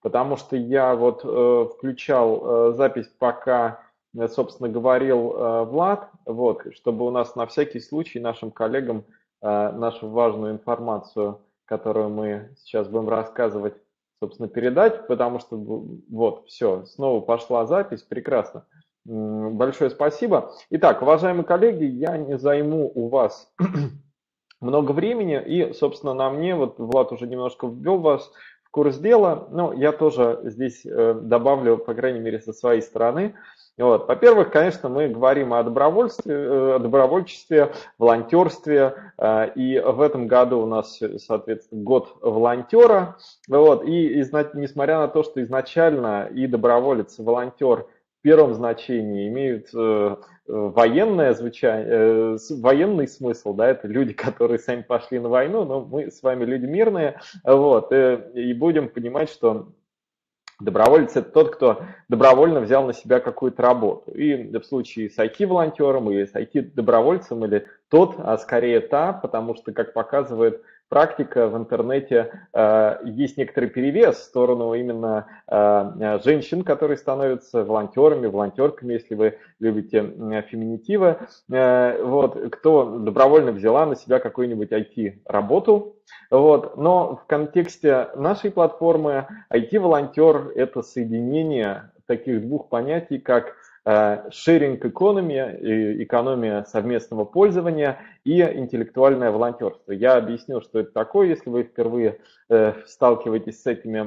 потому что я вот включал запись, пока, собственно, говорил Влад, вот, чтобы у нас на всякий случай нашим коллегам нашу важную информацию, которую мы сейчас будем рассказывать, собственно, передать, потому что вот, все, снова пошла запись, прекрасно. Большое спасибо. Итак, уважаемые коллеги, я не займу у вас много времени, и, собственно, на мне, вот Влад уже немножко ввел вас в курс дела, но я тоже здесь добавлю, по крайней мере, со своей стороны. Вот. Во-первых, конечно, мы говорим о добровольчестве, волонтерстве, и в этом году у нас, соответственно, год волонтера. Вот. И несмотря на то, что изначально и доброволец, и волонтер в первом значении имеют военное звучание, военный смысл, да, это люди, которые сами пошли на войну, но мы с вами люди мирные, вот, и будем понимать, что доброволец – это тот, кто добровольно взял на себя какую-то работу. И в случае с IT-волонтером или с IT-добровольцем, или тот, а скорее та, потому что, как показывает практика в интернете, есть некоторый перевес в сторону именно женщин, которые становятся волонтерами, волонтерками, если вы любите феминитивы. Вот, кто добровольно взяла на себя какую-нибудь IT-работу. Вот. Но в контексте нашей платформы IT-волонтер – это соединение таких двух понятий, как sharing economy, экономия совместного пользования и интеллектуальное волонтерство. Я объясню, что это такое, если вы впервые сталкиваетесь с этими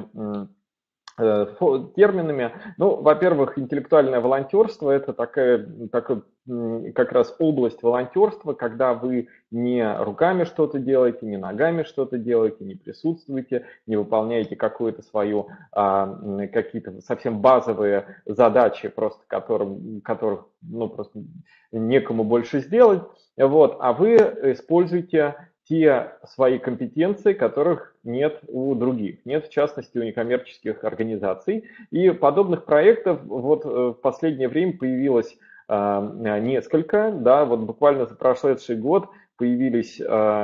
терминами. Ну, во-первых, интеллектуальное волонтерство – это такая как раз область волонтерства, когда вы не руками что-то делаете, не ногами что-то делаете, не присутствуете, не выполняете какую-то свою, какие-то совсем базовые задачи, просто которых ну, просто некому больше сделать, вот, а вы используете те свои компетенции, которых нет у других, нет в частности у некоммерческих организаций. И подобных проектов вот в последнее время появилось несколько, да, вот буквально за прошедший год появились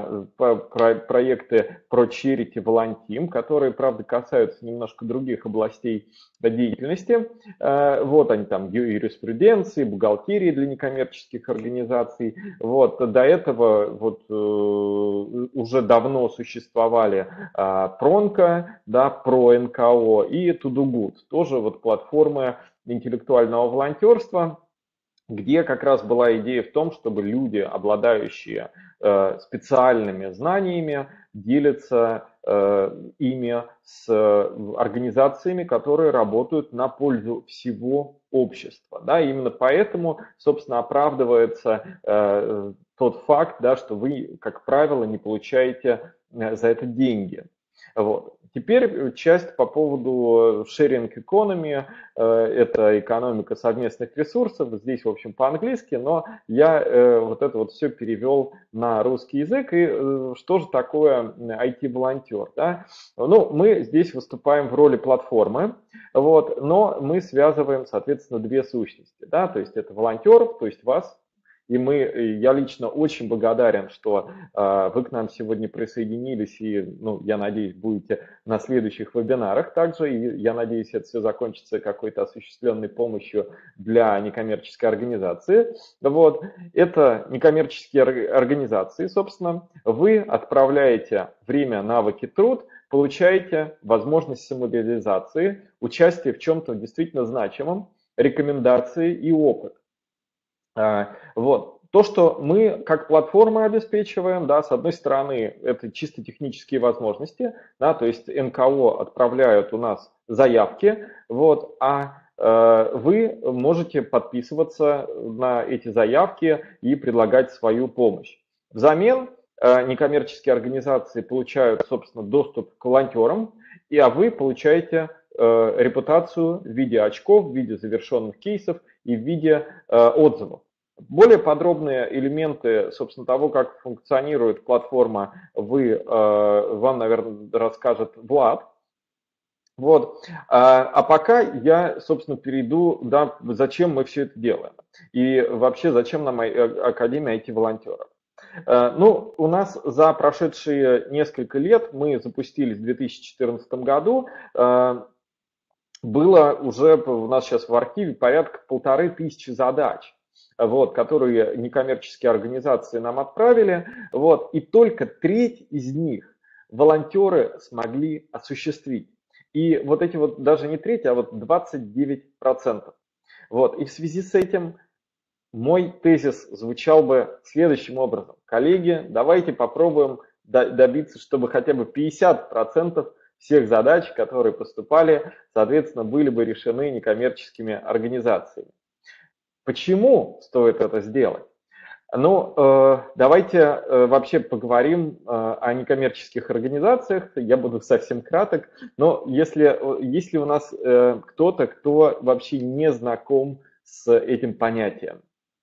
проекты про Charity Volunteam, которые, правда, касаются немножко других областей деятельности. Вот они там, юриспруденции, бухгалтерии для некоммерческих организаций. Вот до этого вот уже давно существовали Пронко, да, про НКО и To Do Good, тоже вот платформы интеллектуального волонтерства, где как раз была идея в том, чтобы люди, обладающие специальными знаниями, делятся ими с организациями, которые работают на пользу всего общества. Да, именно поэтому, собственно, оправдывается тот факт, да, что вы, как правило, не получаете за это деньги. Вот. Теперь часть по поводу sharing economy, это экономика совместных ресурсов, здесь, в общем, по-английски, но я вот это вот все перевел на русский язык. И что же такое IT-волонтер? Да? Ну, мы здесь выступаем в роли платформы, вот, но мы связываем, соответственно, две сущности. Да? То есть это волонтеров, то есть вас. И я лично очень благодарен, что вы к нам сегодня присоединились и, ну, я надеюсь, будете на следующих вебинарах также. И я надеюсь, это все закончится какой-то осуществленной помощью для некоммерческой организации. Вот. Это некоммерческие организации, собственно. Вы отправляете время, навыки, труд, получаете возможность самореализации, участие в чем-то действительно значимом, рекомендации и опыт. Вот. То, что мы как платформа обеспечиваем, да, с одной стороны, это чисто технические возможности, да, то есть НКО отправляют у нас заявки, вот, вы можете подписываться на эти заявки и предлагать свою помощь. Взамен некоммерческие организации получают, собственно, доступ к волонтерам, а вы получаете репутацию в виде очков, в виде завершенных кейсов и в виде отзывов. Более подробные элементы, собственно, того, как функционирует платформа, вам, наверное, расскажет Влад. Вот. А пока я, собственно, перейду, да, зачем мы все это делаем. И вообще, зачем нам Академия IT-волонтеров. Ну, у нас за прошедшие несколько лет, мы запустились в 2014 году, было уже у нас сейчас в архиве порядка 1500 задач, вот, которые некоммерческие организации нам отправили, вот, и только треть из них волонтеры смогли осуществить. И вот эти вот, даже не треть, а вот 29%. Вот, и в связи с этим мой тезис звучал бы следующим образом. Коллеги, давайте попробуем добиться, чтобы хотя бы 50% всех задач, которые поступали, соответственно, были бы решены некоммерческими организациями. Почему стоит это сделать? Ну, давайте вообще поговорим о некоммерческих организациях. Я буду совсем краток, но если у нас кто-то, кто вообще не знаком с этим понятием,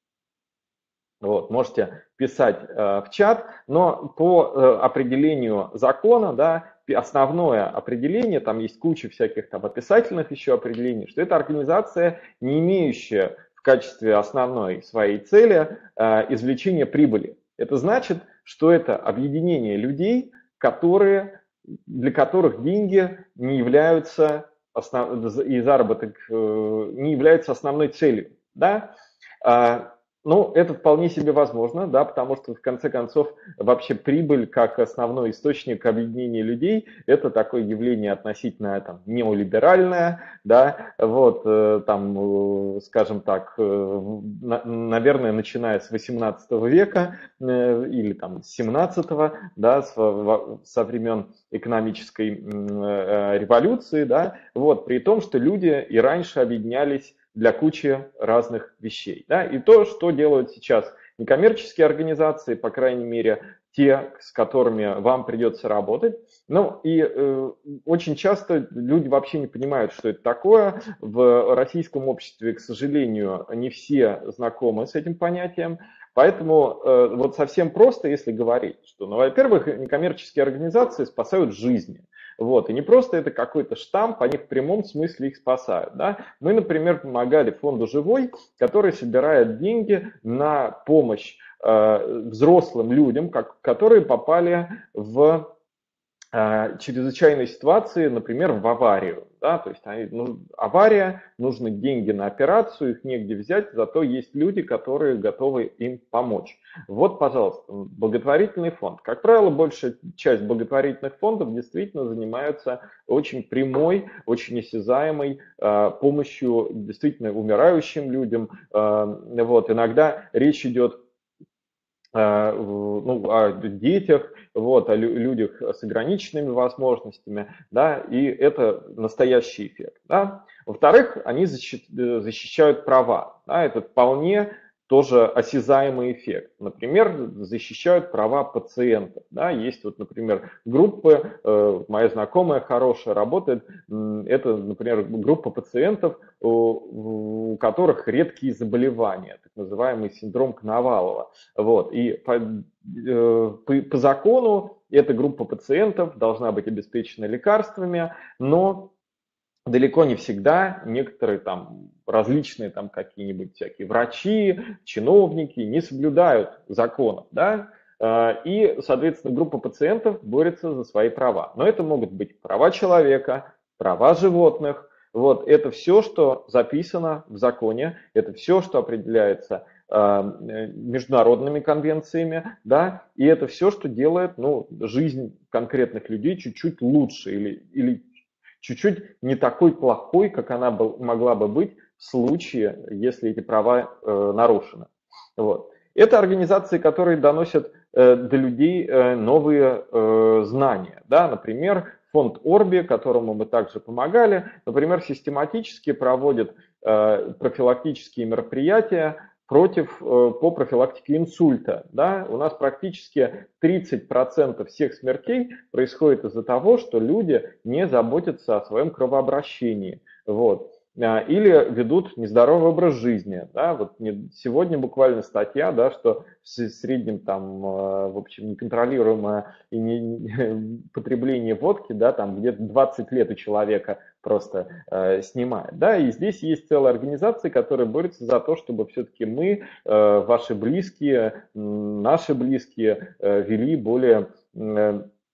вот, можете писать в чат, но по определению закона, да, основное определение, там есть куча всяких там описательных еще определений, что это организация, не имеющая в качестве основной своей цели извлечение прибыли. Это значит, что это объединение людей, для которых деньги не являются и заработок не является основной целью. Да? Ну, это вполне себе возможно, да, потому что, в конце концов, вообще прибыль как основной источник объединения людей – это такое явление относительно там, неолиберальное, да, вот, там, скажем так, наверное, начиная с 18 века или там с 17-го, да, со времен экономической революции, да, вот, при том, что люди и раньше объединялись для кучи разных вещей. Да? И то, что делают сейчас некоммерческие организации, по крайней мере, те, с которыми вам придется работать. Ну и очень часто люди вообще не понимают, что это такое. В российском обществе, к сожалению, не все знакомы с этим понятием. Поэтому вот совсем просто, если говорить, что, ну, во-первых, некоммерческие организации спасают жизни. Вот. И не просто это какой-то штамп, они в прямом смысле их спасают. Да? Мы, например, помогали фонду «Живой», который собирает деньги на помощь взрослым людям, которые попали в чрезвычайной ситуации, например, в аварию. Да? То есть авария, нужны деньги на операцию, их негде взять, зато есть люди, которые готовы им помочь. Вот, пожалуйста, благотворительный фонд. Как правило, большая часть благотворительных фондов действительно занимаются очень прямой, очень осязаемой помощью действительно умирающим людям. Вот. Иногда речь идет о детях, вот, о людях с ограниченными возможностями, да, и это настоящий эффект. Да. Во-вторых, они защищают права, да, это вполне тоже осязаемый эффект. Например, защищают права пациентов. Да. Есть вот, например, группы, моя знакомая хорошая работает, это, например, группа пациентов, у которых редкие заболевания, так называемый синдром Коновалова. Вот. И по закону эта группа пациентов должна быть обеспечена лекарствами, но далеко не всегда некоторые там различные там какие-нибудь всякие врачи, чиновники не соблюдают законов, да, и, соответственно, группа пациентов борется за свои права. Но это могут быть права человека, права животных. Вот это все, что записано в законе, это все, что определяется международными конвенциями, да, и это все, что делает, ну, жизнь конкретных людей чуть-чуть лучше или чуть-чуть не такой плохой, как она могла бы быть в случае, если эти права нарушены. Вот. Это организации, которые доносят до людей новые знания. Да? Например, фонд Орби, которому мы также помогали, например, систематически проводит профилактические мероприятия по профилактике инсульта. Да? У нас практически 30% всех смертей происходит из-за того, что люди не заботятся о своем кровообращении. Вот. Или ведут нездоровый образ жизни. Да? Вот сегодня буквально статья, да, что в среднем там, в общем, неконтролируемое потребление водки, да, там где-то 20 лет у человека просто снимает. Да? И здесь есть целая организация, которая борется за то, чтобы все-таки мы, ваши близкие, наши близкие вели более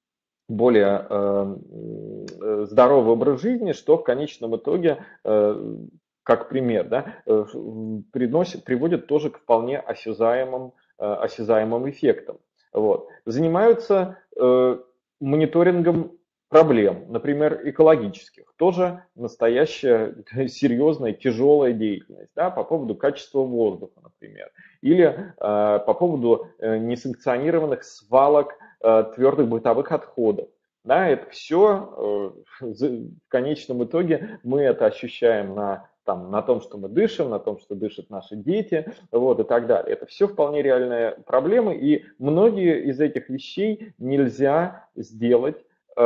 более здоровый образ жизни, что в конечном итоге, как пример, да, приводит тоже к вполне осязаемым эффектам. Вот. Занимаются мониторингом проблем, например, экологических. Тоже настоящая серьезная, тяжелая деятельность, да, по поводу качества воздуха, например. Или по поводу несанкционированных свалок твердых бытовых отходов. Да, это все в конечном итоге мы это ощущаем на том, что мы дышим, на том, что дышат наши дети, вот, и так далее. Это все вполне реальные проблемы, и многие из этих вещей нельзя сделать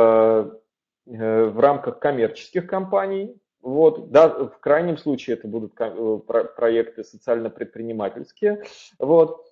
в рамках коммерческих компаний. Вот, да, в крайнем случае это будут проекты социально-предпринимательские. Вот.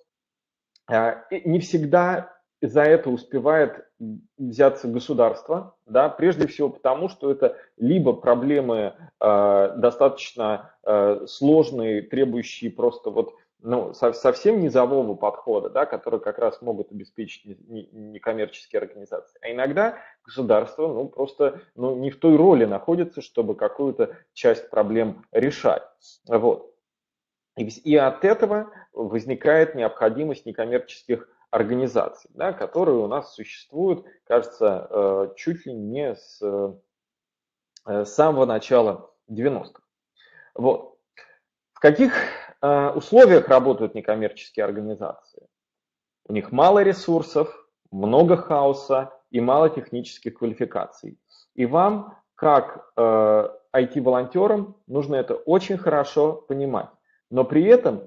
Не всегда за это успевает взяться государство, да, прежде всего потому, что это либо проблемы достаточно сложные, требующие просто вот, ну, совсем низового подхода, да, которые как раз могут обеспечить некоммерческие организации. А иногда государство ну, просто ну, не в той роли находится, чтобы какую-то часть проблем решать. Вот. И от этого возникает необходимость некоммерческих организаций, да, которые у нас существуют, кажется, чуть ли не с самого начала 90-х. Вот. В каких условиях работают некоммерческие организации? У них мало ресурсов, много хаоса и мало технических квалификаций. И вам, как IT-волонтерам, нужно это очень хорошо понимать. Но при этом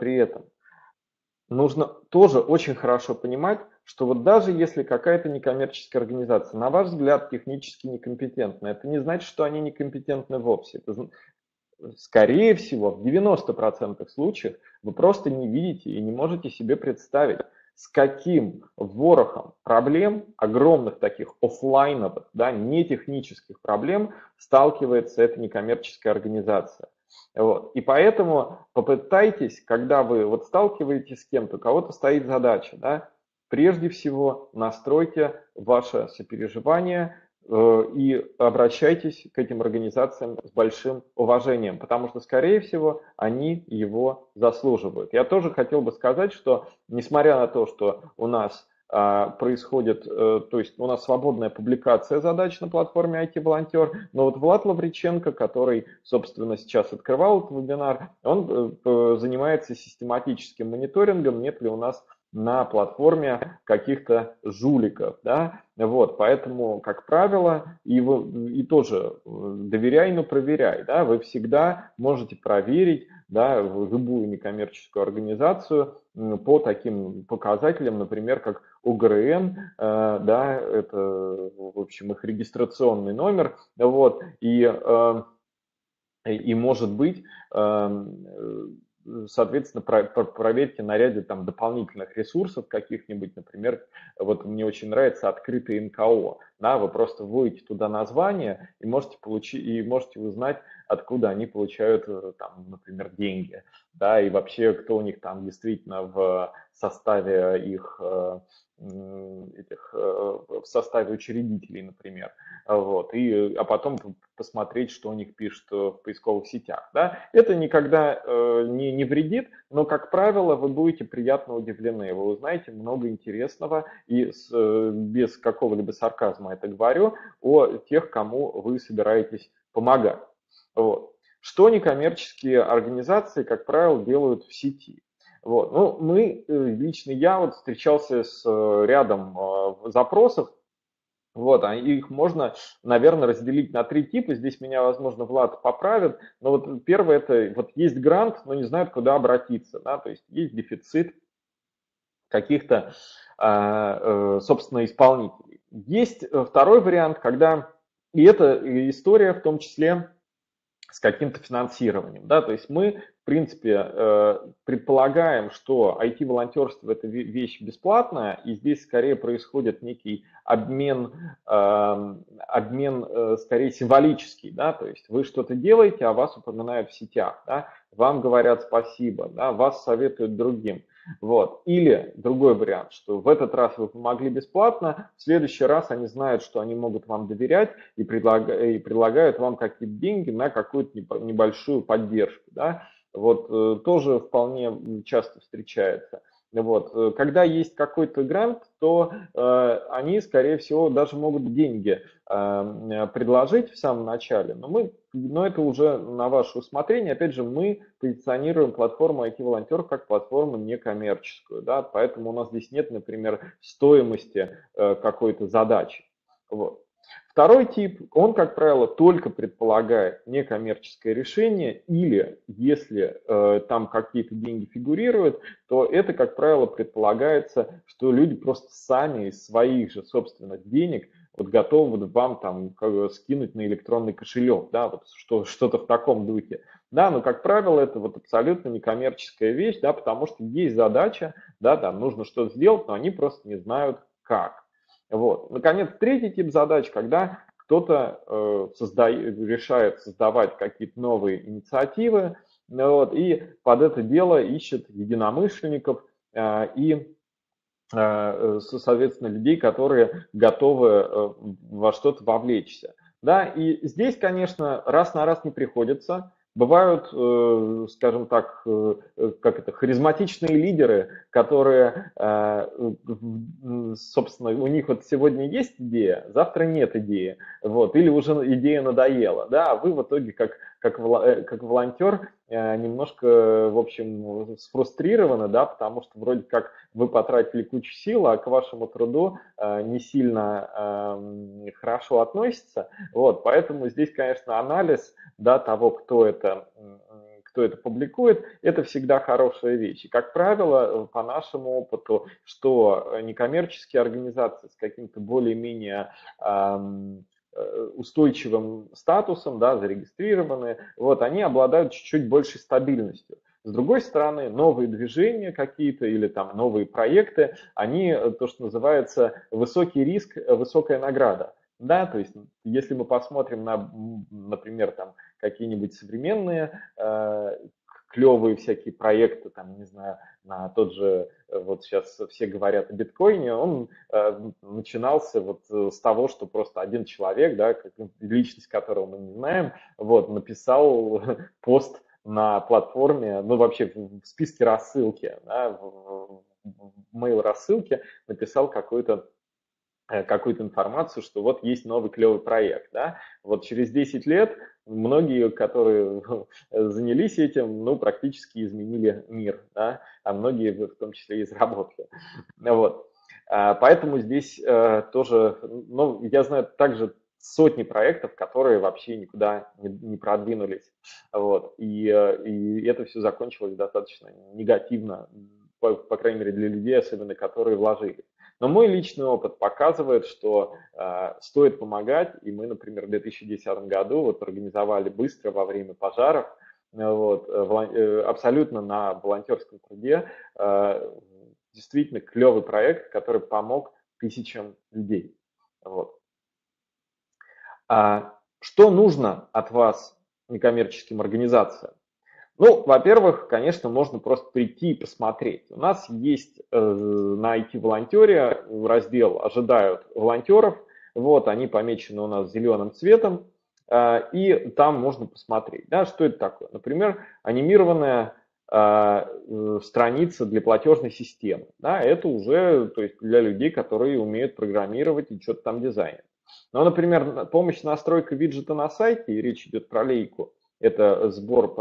нужно тоже очень хорошо понимать, что вот даже если какая-то некоммерческая организация, на ваш взгляд, технически некомпетентна, это не значит, что они некомпетентны вовсе. Это, скорее всего, в 90% случаев вы просто не видите и не можете себе представить, с каким ворохом проблем, огромных таких офлайновых, да, не технических проблем, сталкивается эта некоммерческая организация. Вот. И поэтому попытайтесь, когда вы вот сталкиваетесь с кем-то, у кого-то стоит задача, да, прежде всего настройте ваше сопереживание и обращайтесь к этим организациям с большим уважением, потому что, скорее всего, они его заслуживают. Я тоже хотел бы сказать, что несмотря на то, что у нас происходит, то есть у нас свободная публикация задач на платформе IT-волонтер, но вот Влад Лавриченко, который, собственно, сейчас открывал этот вебинар, он занимается систематическим мониторингом, нет ли у нас на платформе каких-то жуликов, да, вот, поэтому, как правило, и тоже доверяй, но проверяй, да, вы всегда можете проверить, да, любую некоммерческую организацию по таким показателям, например, как ОГРН, да, это, в общем, их регистрационный номер, вот, и может быть, соответственно, проверьте на ряде там дополнительных ресурсов каких-нибудь, например, вот мне очень нравится открытый НКО, да, вы просто вводите туда название и можете узнать, откуда они получают, там, например, деньги, да, и вообще, кто у них там действительно в составе их в составе учредителей, например, вот, а потом посмотреть, что у них пишут в поисковых сетях. Да? Это никогда не вредит, но, как правило, вы будете приятно удивлены. Вы узнаете много интересного, и без какого-либо сарказма это говорю, о тех, кому вы собираетесь помогать. Вот. Что некоммерческие организации, как правило, делают в сети? Вот. Ну, лично я вот встречался с рядом запросов. Вот, их можно, наверное, разделить на 3 типа. Здесь меня, возможно, Влад поправит. Но вот первое, это вот есть грант, но не знают, куда обратиться. Да? То есть есть дефицит каких-то, собственно, исполнителей. Есть второй вариант, когда, и эта история в том числе с каким-то финансированием. Да? То есть мы, в принципе, предполагаем, что IT-волонтерство – это вещь бесплатная, и здесь скорее происходит некий обмен скорее символический. Да? То есть вы что-то делаете, а вас упоминают в сетях, да? Вам говорят спасибо, да? Вас советуют другим. Вот. Или другой вариант, что в этот раз вы помогли бесплатно, в следующий раз они знают, что они могут вам доверять и предлагают вам какие-то деньги на какую-то небольшую поддержку. Да? Вот, тоже вполне часто встречается. Вот. Когда есть какой-то грант, то они, скорее всего, даже могут деньги предложить в самом начале, но это уже на ваше усмотрение. Опять же, мы позиционируем платформу IT-волонтер как платформу некоммерческую, да, поэтому у нас здесь нет, например, стоимости какой-то задачи. Вот. Второй тип, он, как правило, только предполагает некоммерческое решение, или если там какие-то деньги фигурируют, то это, как правило, предполагается, что люди просто сами из своих же собственных денег вот готовы вам там скинуть на электронный кошелек, да, вот что-то в таком духе. Да, но, как правило, это вот абсолютно некоммерческая вещь, да, потому что есть задача, да, там нужно что-то сделать, но они просто не знают как. Вот. Наконец, третий тип задач, когда кто-то решает создавать какие-то новые инициативы, вот, и под это дело ищет единомышленников и, соответственно, людей, которые готовы во что-то вовлечься. Да, и здесь, конечно, раз на раз не приходится. Бывают, скажем так, как это, харизматичные лидеры, которые, собственно, у них вот сегодня есть идея, завтра нет идеи, вот, или уже идея надоела, да, а вы в итоге как волонтер немножко, в общем, сфрустрированы, да, потому что вроде как вы потратили кучу сил, а к вашему труду не сильно хорошо относятся, вот, поэтому здесь, конечно, анализ, да, того, кто это публикует, это всегда хорошая вещь. И, как правило, по нашему опыту, что некоммерческие организации с каким-то более-менее устойчивым статусом, да, зарегистрированы, вот, они обладают чуть-чуть большей стабильностью. С другой стороны, новые движения какие-то или там новые проекты, они, то, что называется, высокий риск, высокая награда. Да, то есть, если мы посмотрим на, например, там какие-нибудь современные клевые всякие проекты, там, не знаю, на тот же, вот сейчас все говорят о биткоине, он начинался вот с того, что просто один человек, да, личность которого мы не знаем, вот, написал пост на платформе, ну, вообще в списке рассылки, да, в mail рассылке написал какую-то информацию, что вот есть новый клевый проект. Да? Вот через 10 лет многие, которые занялись этим, ну, практически изменили мир, да? А многие в том числе и заработали. Вот. Поэтому здесь тоже, ну, я знаю также сотни проектов, которые вообще никуда не продвинулись. Вот. И это все закончилось достаточно негативно, по крайней мере для людей, особенно которые вложились. Но мой личный опыт показывает, что стоит помогать, и мы, например, в 2010 году вот организовали быстро во время пожаров, вот, абсолютно на волонтерском труде, действительно клевый проект, который помог тысячам людей. Вот. Что нужно от вас некоммерческим организациям? Ну, во-первых, конечно, можно просто прийти и посмотреть. У нас есть на IT-волонтере раздел «Ожидают волонтеров». Вот, они помечены у нас зеленым цветом, и там можно посмотреть, да, что это такое. Например, анимированная страница для платежной системы. Да, это уже, то есть, для людей, которые умеют программировать и что-то там дизайнить. Ну, например, помощь настройка виджета на сайте, и речь идет про лейку, это сбор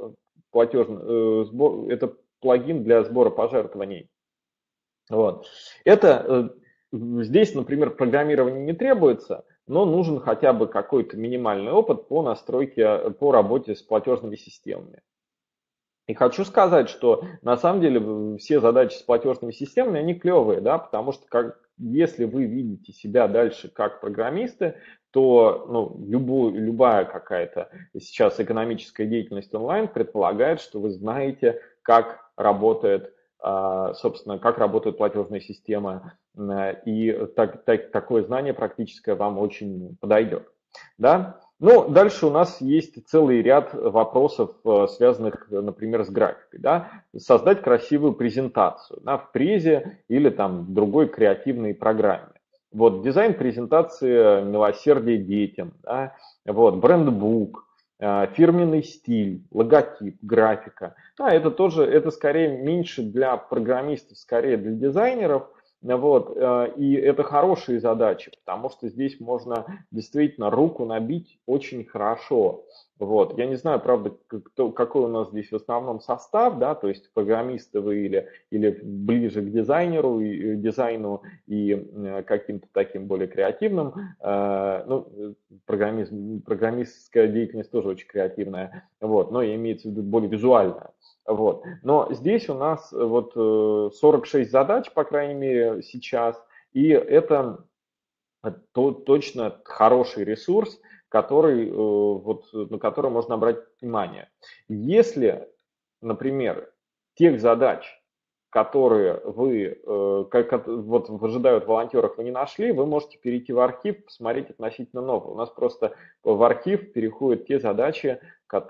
это плагин для сбора пожертвований. Вот. Здесь, например, программирование не требуется, но нужен хотя бы какой-то минимальный опыт по настройке, по работе с платежными системами. И хочу сказать, что на самом деле все задачи с платежными системами, они клевые, да, потому что если вы видите себя дальше как программисты, то ну, любая какая-то сейчас экономическая деятельность онлайн предполагает, что вы знаете, как работает, собственно, как работает платежная система, и такое знание практическое вам очень подойдет. Да? Ну, дальше у нас есть целый ряд вопросов, связанных, например, с графикой. Да? Создать красивую презентацию, да, в Презе или там другой креативной программе. Вот, дизайн презентации, милосердие детям, да? Вот, брендбук, фирменный стиль, логотип, графика. Да, это тоже, это скорее меньше для программистов, скорее для дизайнеров. Вот, и это хорошие задачи, потому что здесь можно действительно руку набить очень хорошо. Вот. Я не знаю, правда, какой у нас здесь в основном состав, да, то есть программисты вы или ближе к дизайнеру, дизайну и каким-то таким более креативным. Ну, программистская деятельность тоже очень креативная, вот, но имеется в виду более визуальная. Вот. Но здесь у нас вот 46 задач, по крайней мере, сейчас, и это точно хороший ресурс, который, вот, на который можно обратить внимание. Если, например, тех задач, которые вы, вот ожидают волонтеров, вы не нашли, вы можете перейти в архив, посмотреть относительно нового. У нас просто в архив переходят те задачи,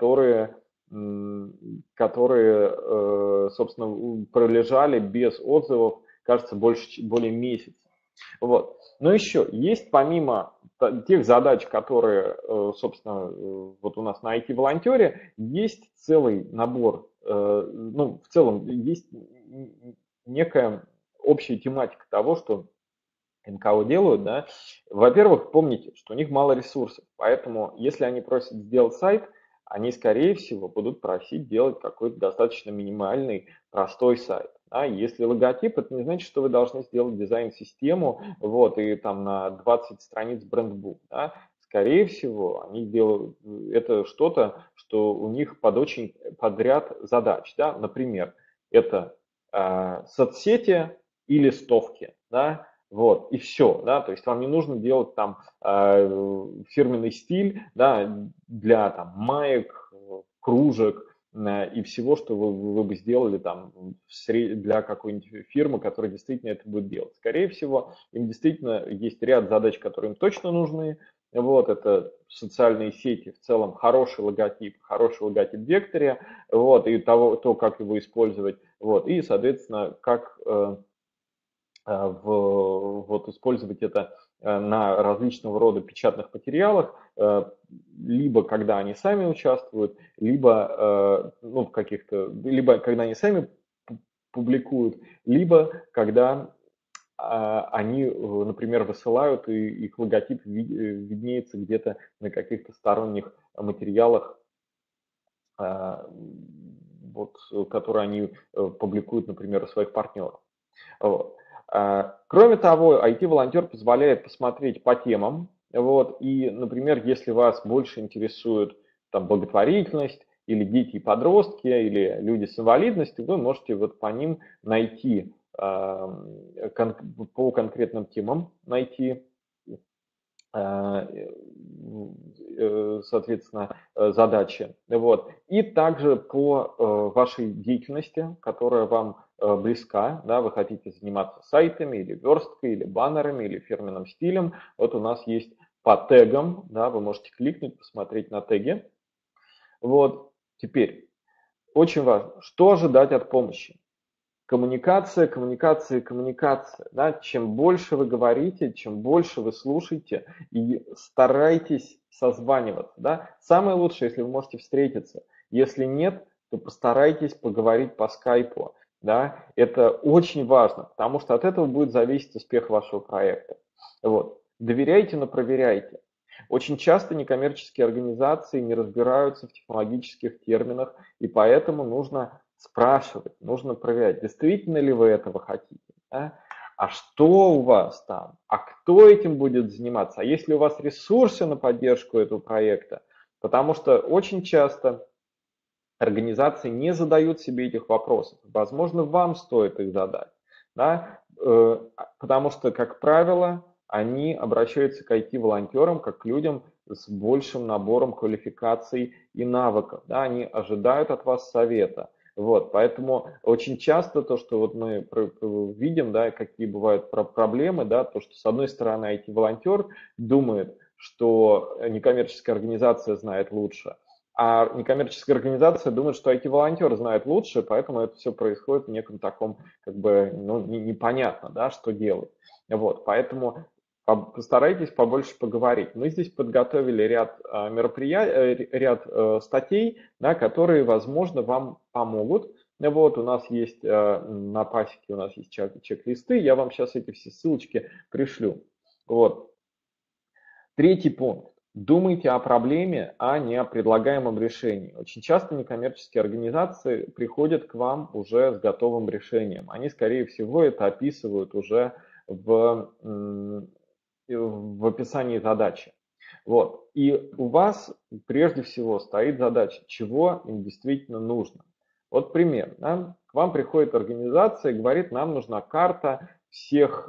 которые, собственно, пролежали без отзывов, кажется, более месяца. Вот. Но еще есть помимо тех задач, которые, собственно, вот у нас на IT-волонтере, есть целый набор, ну, в целом есть некая общая тематика того, что НКО делают, да. Во-первых, помните, что у них мало ресурсов, поэтому если они просят сделать сайт, они, скорее всего, будут просить делать какой-то достаточно минимальный, простой сайт. Да. Если логотип, это не значит, что вы должны сделать дизайн-систему, вот, и там на 20 страниц брендбук. Да. Скорее всего, они делают это что-то, что у них под ряд задач. Да. Например, это соцсети и листовки. Да. Вот, и все, да, то есть вам не нужно делать там фирменный стиль, да, для там маек, кружек и всего, что вы бы сделали там для какой-нибудь фирмы, которая действительно это будет делать. Скорее всего, им действительно есть ряд задач, которые им точно нужны. Вот, это социальные сети, в целом хороший логотип в векторе, вот, и то, как его использовать, вот, и, соответственно, как вот использовать это на различного рода печатных материалах, либо когда они сами участвуют, либо, ну, в каких-то, либо когда они сами публикуют, либо когда они, например, высылают, и их логотип виднеется где-то на каких-то сторонних материалах, вот, которые они публикуют, например, у своих партнеров. Вот. Кроме того, IT-волонтер позволяет посмотреть по темам. Вот, и, например, если вас больше интересует там, благотворительность, или дети и подростки, или люди с инвалидностью, вы можете вот по ним найти, по конкретным темам найти, соответственно, задачи. Вот. И также по вашей деятельности, которая вам близка, да, вы хотите заниматься сайтами или версткой, или баннерами, или фирменным стилем. Вот у нас есть по тегам, да, вы можете кликнуть, посмотреть на теги. Вот. Теперь, очень важно, что ожидать от помощи. Коммуникация, коммуникация, коммуникация. Да? Чем больше вы говорите, чем больше вы слушаете и старайтесь созваниваться. Да? Самое лучшее, если вы можете встретиться. Если нет, то постарайтесь поговорить по скайпу. Да? Это очень важно, потому что от этого будет зависеть успех вашего проекта. Вот. Доверяйте, но проверяйте. Очень часто некоммерческие организации не разбираются в технологических терминах, и поэтому нужно спрашивать, нужно проверять, действительно ли вы этого хотите, да? А что у вас там, а кто этим будет заниматься, а есть ли у вас ресурсы на поддержку этого проекта, потому что очень часто организации не задают себе этих вопросов, возможно, вам стоит их задать, да? Потому что, как правило, они обращаются к IT-волонтерам как к людям с большим набором квалификаций и навыков, да? Они ожидают от вас совета. Вот, поэтому очень часто то, что вот мы видим, да, какие бывают проблемы, да, то, что с одной стороны IT-волонтер думает, что некоммерческая организация знает лучше, а некоммерческая организация думает, что IT-волонтер знает лучше, поэтому это все происходит в неком таком, как бы, ну, непонятно, да, что делать. Вот, поэтому постарайтесь побольше поговорить. Мы здесь подготовили ряд мероприятий, ряд статей, да, которые, возможно, вам помогут. Вот, у нас есть на пасеке у нас есть чек-листы, я вам сейчас эти все ссылочки пришлю. Вот. Третий пункт. Думайте о проблеме, а не о предлагаемом решении. Очень часто некоммерческие организации приходят к вам уже с готовым решением. Они, скорее всего, это описывают уже в описании задачи. Вот. И у вас прежде всего стоит задача, чего им действительно нужно. Вот пример. Да? К вам приходит организация и говорит, нам нужна карта всех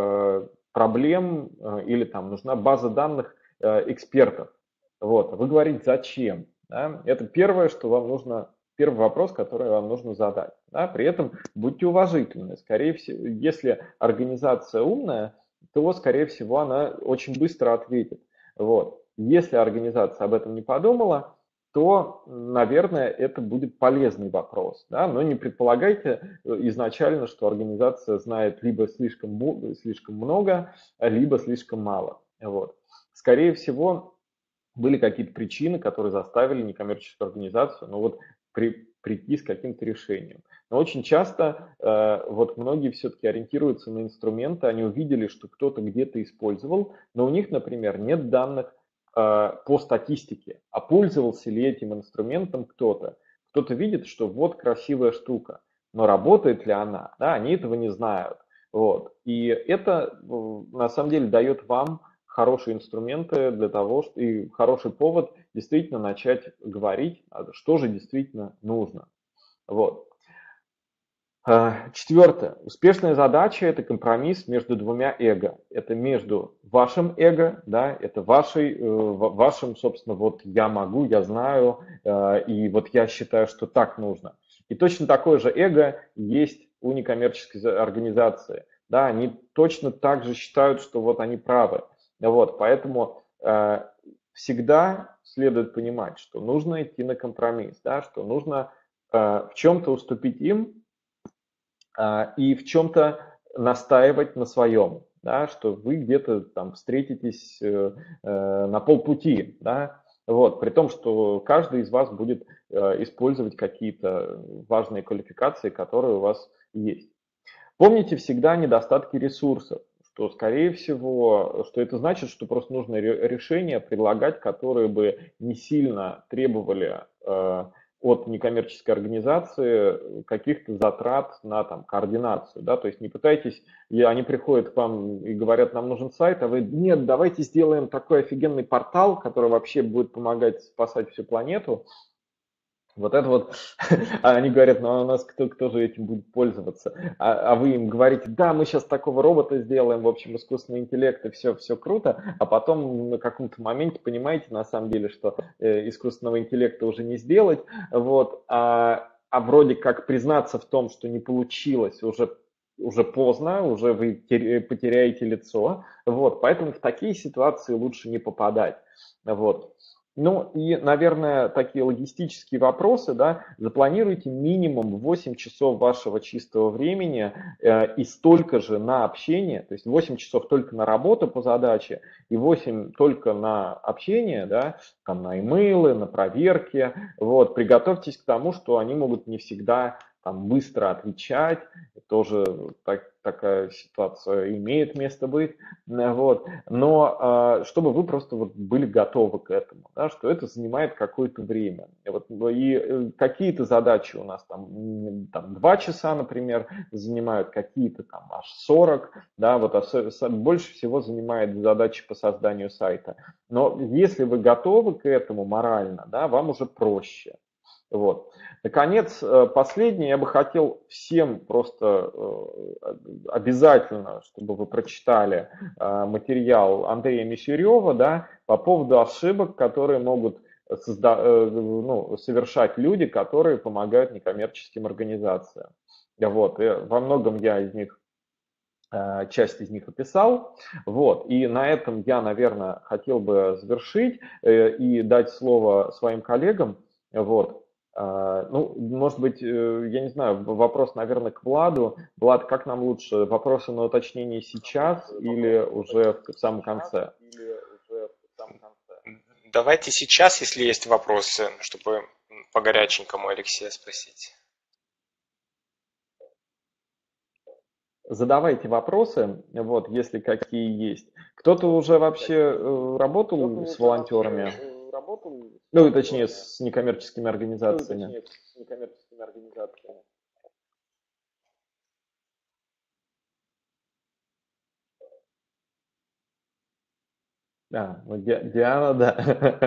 проблем или там нужна база данных экспертов. Вот. Вы говорите, зачем? Да? Это первое, что вам нужно, первый вопрос, который вам нужно задать. Да? При этом будьте уважительны. Скорее всего, если организация умная, то, скорее всего, она очень быстро ответит. Вот. Если организация об этом не подумала, то, наверное, это будет полезный вопрос. Да? Но не предполагайте изначально, что организация знает либо слишком много, либо слишком мало. Вот. Скорее всего, были какие-то причины, которые заставили некоммерческую организацию прийти с каким-то решением. Но очень часто вот многие все-таки ориентируются на инструменты, они увидели, что кто-то где-то использовал, но у них, например, нет данных по статистике, а пользовался ли этим инструментом кто-то. Кто-то видит, что вот красивая штука, но работает ли она, да, они этого не знают. Вот. И это на самом деле дает вам хорошие инструменты для того, и хороший повод действительно начать говорить, что же действительно нужно. Вот. Четвертое. Успешная задача – это компромисс между двумя эго. Это между вашим эго, да, это вашим, собственно, вот я могу, я знаю, и вот я считаю, что так нужно. И точно такое же эго есть у некоммерческой организации. Да, они точно так же считают, что вот они правы. Вот, поэтому всегда следует понимать, что нужно идти на компромисс, да, что нужно в чем-то уступить им, и в чем-то настаивать на своем, да, что вы где-то там встретитесь на полпути, да, вот, при том, что каждый из вас будет использовать какие-то важные квалификации, которые у вас есть. Помните всегда недостатки ресурсов, что, скорее всего, что это значит, что просто нужно решения предлагать, которые бы не сильно требовали от некоммерческой организации каких-то затрат на там, координацию. Да? То есть не пытайтесь, они приходят к вам и говорят, нам нужен сайт, а вы, нет, давайте сделаем такой офигенный портал, который вообще будет помогать спасать всю планету. Вот это вот, а они говорят, ну а у нас кто же этим будет пользоваться? А вы им говорите, да, мы сейчас такого робота сделаем, в общем, искусственный интеллект, и все круто, а потом на каком-то моменте понимаете, на самом деле, что искусственного интеллекта уже не сделать, вот, а вроде как признаться в том, что не получилось, уже поздно, уже вы потеряете лицо, вот, поэтому в такие ситуации лучше не попадать, вот. Ну и, наверное, такие логистические вопросы, да, запланируйте минимум 8 часов вашего чистого времени и столько же на общение, то есть 8 часов только на работу по задаче и 8 только на общение, да, там на имейлы, на проверки, вот, приготовьтесь к тому, что они могут не всегда там быстро отвечать, тоже такая ситуация имеет место быть, вот. Но чтобы вы просто вот были готовы к этому, да, что это занимает какое-то время. И какие-то задачи у нас там 2 часа, например, занимают, какие-то там аж 40, да, вот больше всего занимает задачи по созданию сайта. Но если вы готовы к этому морально, да, вам уже проще. Вот. Наконец, последнее, я бы хотел всем просто обязательно, чтобы вы прочитали материал Андрея Мещерева, да, по поводу ошибок, которые могут совершать люди, которые помогают некоммерческим организациям. Вот. И во многом я из них часть из них описал. Вот. И на этом я, наверное, хотел бы завершить и дать слово своим коллегам. Вот. Ну, может быть, я не знаю, вопрос, наверное, к Владу. Влад, как нам лучше? Вопросы на уточнение сейчас или уже в самом конце? Давайте сейчас, если есть вопросы, чтобы по горяченькому Алексея спросить. Задавайте вопросы, вот, если какие есть. Кто-то уже вообще работал с волонтерами? Ну, точнее, с некоммерческими организациями. Да, ну, Диана, да.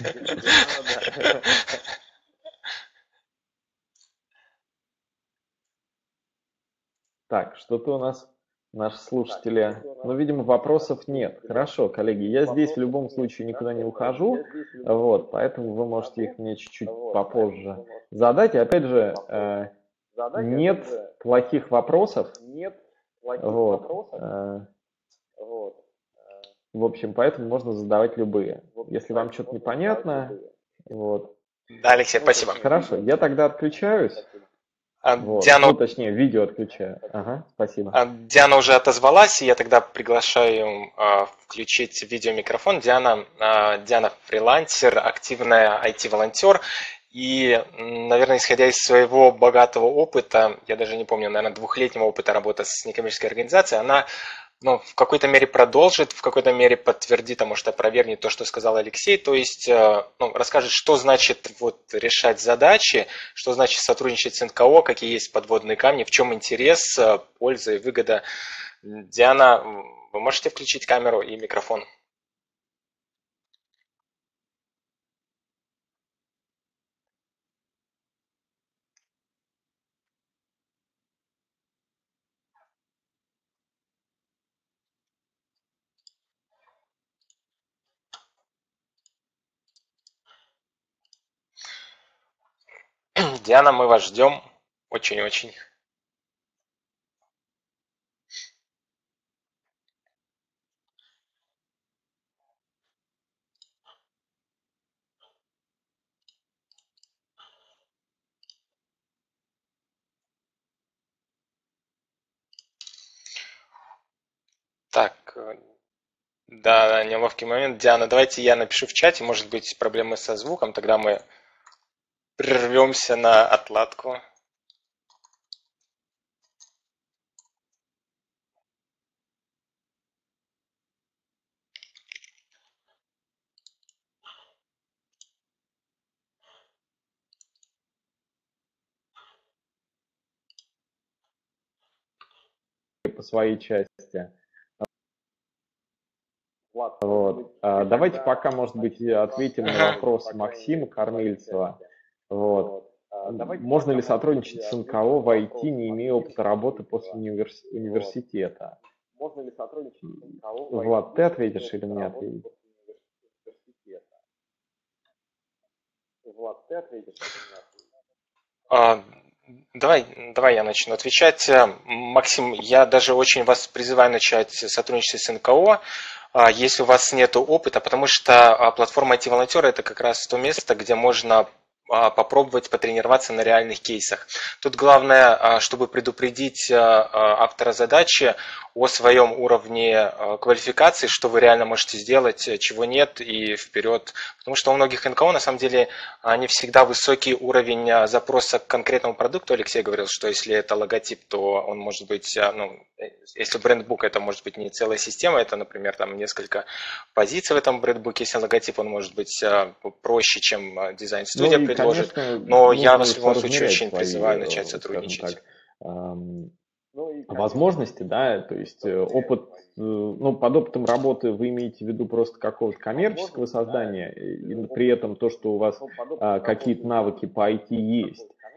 Так, что-то у нас наши слушатели... Ну, видимо, вопросов нет. Хорошо, коллеги, я здесь в любом случае никуда не ухожу, вот, поэтому вы можете их мне чуть-чуть попозже задать. И опять же, нет плохих вопросов, вот, в общем, поэтому можно задавать любые. Если вам что-то непонятно, вот. Да, Алексей, спасибо. Хорошо, я тогда отключаюсь. Вот. Диана, Ну, точнее, видео отключаю. Ага, спасибо. Диана уже отозвалась, и я тогда приглашаю включить видеомикрофон. Диана фрилансер, активная IT-волонтер. И, наверное, исходя из своего богатого опыта, я даже не помню, наверное, 2-летнего опыта работы с некоммерческой организацией, она в какой-то мере продолжит, в какой-то мере подтвердит, а может опровергнет то, что сказал Алексей, то есть расскажет, что значит решать задачи, что значит сотрудничать с НКО, какие есть подводные камни, в чем интерес, польза и выгода. Диана, вы можете включить камеру и микрофон? Диана, мы вас ждем очень-очень. Так, да, неловкий момент. Диана, давайте я напишу в чате, может быть проблемы со звуком, тогда мы прервемся на отладку. По своей части. Вот. Давайте пока, может быть, ответим на вопрос Максима Корнильцева. Вот. Можно ли сотрудничать с НКО в IT, не имея опыта работы после университета? Влад, ты ответишь или мне ответить? Давай я начну отвечать. Максим, я даже очень вас призываю начать сотрудничать с НКО, если у вас нет опыта, потому что платформа IT-волонтера – это как раз то место, где можно попробовать потренироваться на реальных кейсах. Тут главное, чтобы предупредить автора задачи о своем уровне квалификации, что вы реально можете сделать, чего нет, и вперед. Потому что у многих НКО, на самом деле, не всегда высокий уровень запроса к конкретному продукту. Алексей говорил, что если это логотип, то он может быть, если брендбук, это может быть не целая система, это, например, там несколько позиций в этом брендбуке. Если логотип, он может быть проще, чем дизайн-студия предложит. Но я вас в любом случае очень призываю начать сотрудничать. Возможности, да, то есть опыт, ну, под опытом работы вы имеете в виду просто какого-то коммерческого создания, и при этом то, что у вас какие-то навыки по IT есть.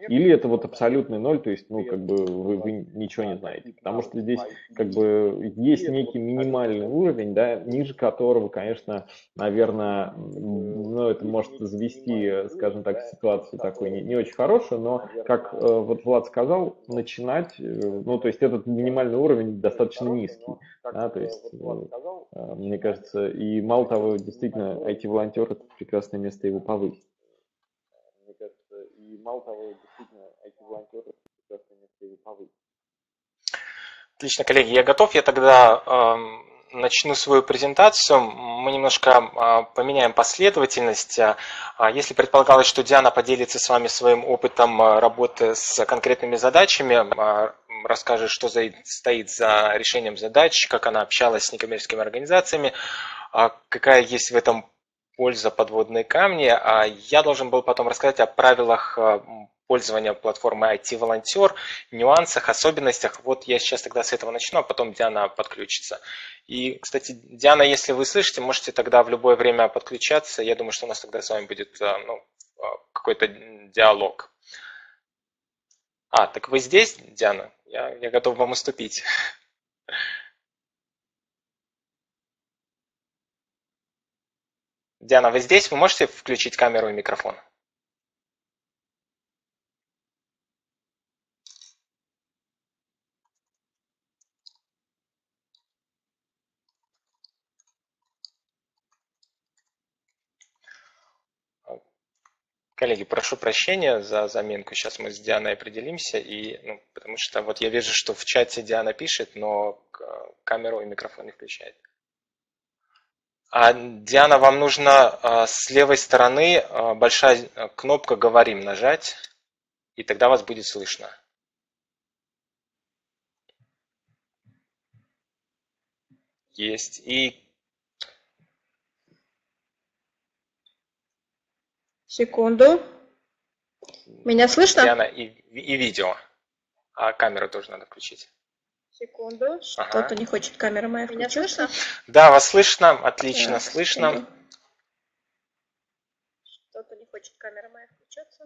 или это вот абсолютный ноль, то есть, ну, как бы вы ничего не знаете. Потому что здесь как бы есть некий минимальный уровень, да, ниже которого, конечно, наверное, ну, это может завести, скажем так, ситуацию такой не очень хорошую, но, как вот Влад сказал, начинать, ну, то есть этот минимальный уровень достаточно низкий, да, то есть, мне кажется, и мало того, действительно, IT-волонтер – это прекрасное место его повысить. Мне кажется, и мало того, действительно, IT-волонтер – это прекрасное место его повысить. Отлично, коллеги, я готов. Я тогда начну свою презентацию. Мы немножко поменяем последовательность. Если предполагалось, что Диана поделится с вами своим опытом работы с конкретными задачами, расскажет, что стоит за решением задач, как она общалась с некоммерческими организациями, какая есть в этом польза, подводные камни. Я должен был потом рассказать о правилах пользования платформой IT-волонтер, нюансах, особенностях. Вот я сейчас тогда с этого начну, а потом Диана подключится. И, кстати, Диана, если вы слышите, можете тогда в любое время подключаться. Я думаю, что у нас тогда с вами будет какой-то диалог. Так вы здесь, Диана? Я готов вам уступить. Диана, вы здесь? Вы можете включить камеру и микрофон? Коллеги, прошу прощения за заминку. Сейчас мы с Дианой определимся, потому что вот я вижу, что в чате Диана пишет, но камеру и микрофон не включает. Диана, вам нужно с левой стороны большая кнопка «Говорим» нажать, и тогда вас будет слышно. Есть. И секунду. Меня слышно? Диана, и видео. Камеру тоже надо включить. Секунду. Что-то не хочет камера моя включиться. Да, вас слышно. Отлично, слышно. Секунду. Что-то не хочет камера моя включаться.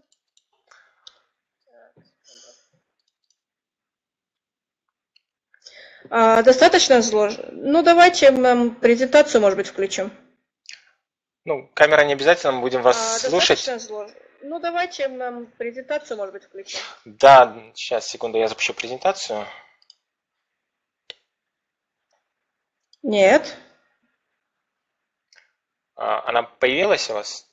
Достаточно сложно. Ну, давайте презентацию, может быть, включим. Камера не обязательно, мы будем вас слушать. Достаточно сложно. Ну, давайте презентацию, может быть, включим. Да, сейчас, секунду, я запущу презентацию. Нет. Она появилась у вас?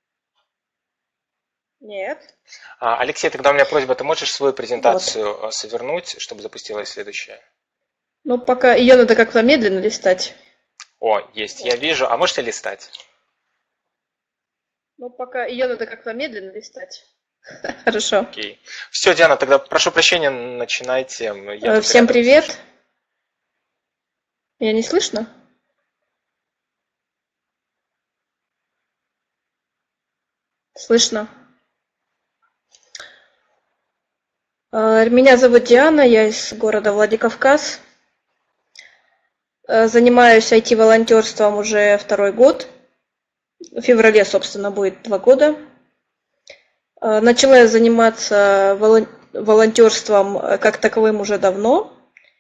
Нет. Алексей, тогда у меня просьба, ты можешь свою презентацию свернуть, чтобы запустилась следующая? Ну, пока ее надо как-то медленно листать. Есть, я вижу. А можете листать? Ну, пока ее надо как-то медленно листать. Хорошо. Окей. Все, Диана, тогда прошу прощения, начинайте. Всем привет. Меня не слышно? Слышно. Меня зовут Диана, я из города Владикавказ. Занимаюсь IT-волонтерством уже 2-й год. В феврале, собственно, будет 2 года. Начала я заниматься волонтерством как таковым уже давно.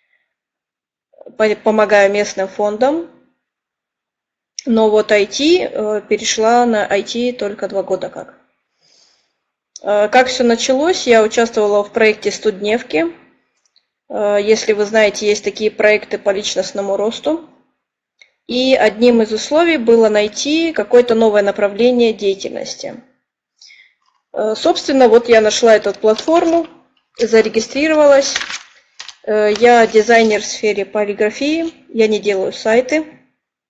Помогаю местным фондам. Но вот IT, перешла на IT только 2 года как. Как все началось, я участвовала в проекте «Студневки». Если вы знаете, есть такие проекты по личностному росту. И одним из условий было найти какое-то новое направление деятельности. Собственно, вот я нашла эту платформу, зарегистрировалась. Я дизайнер в сфере полиграфии, я не делаю сайты.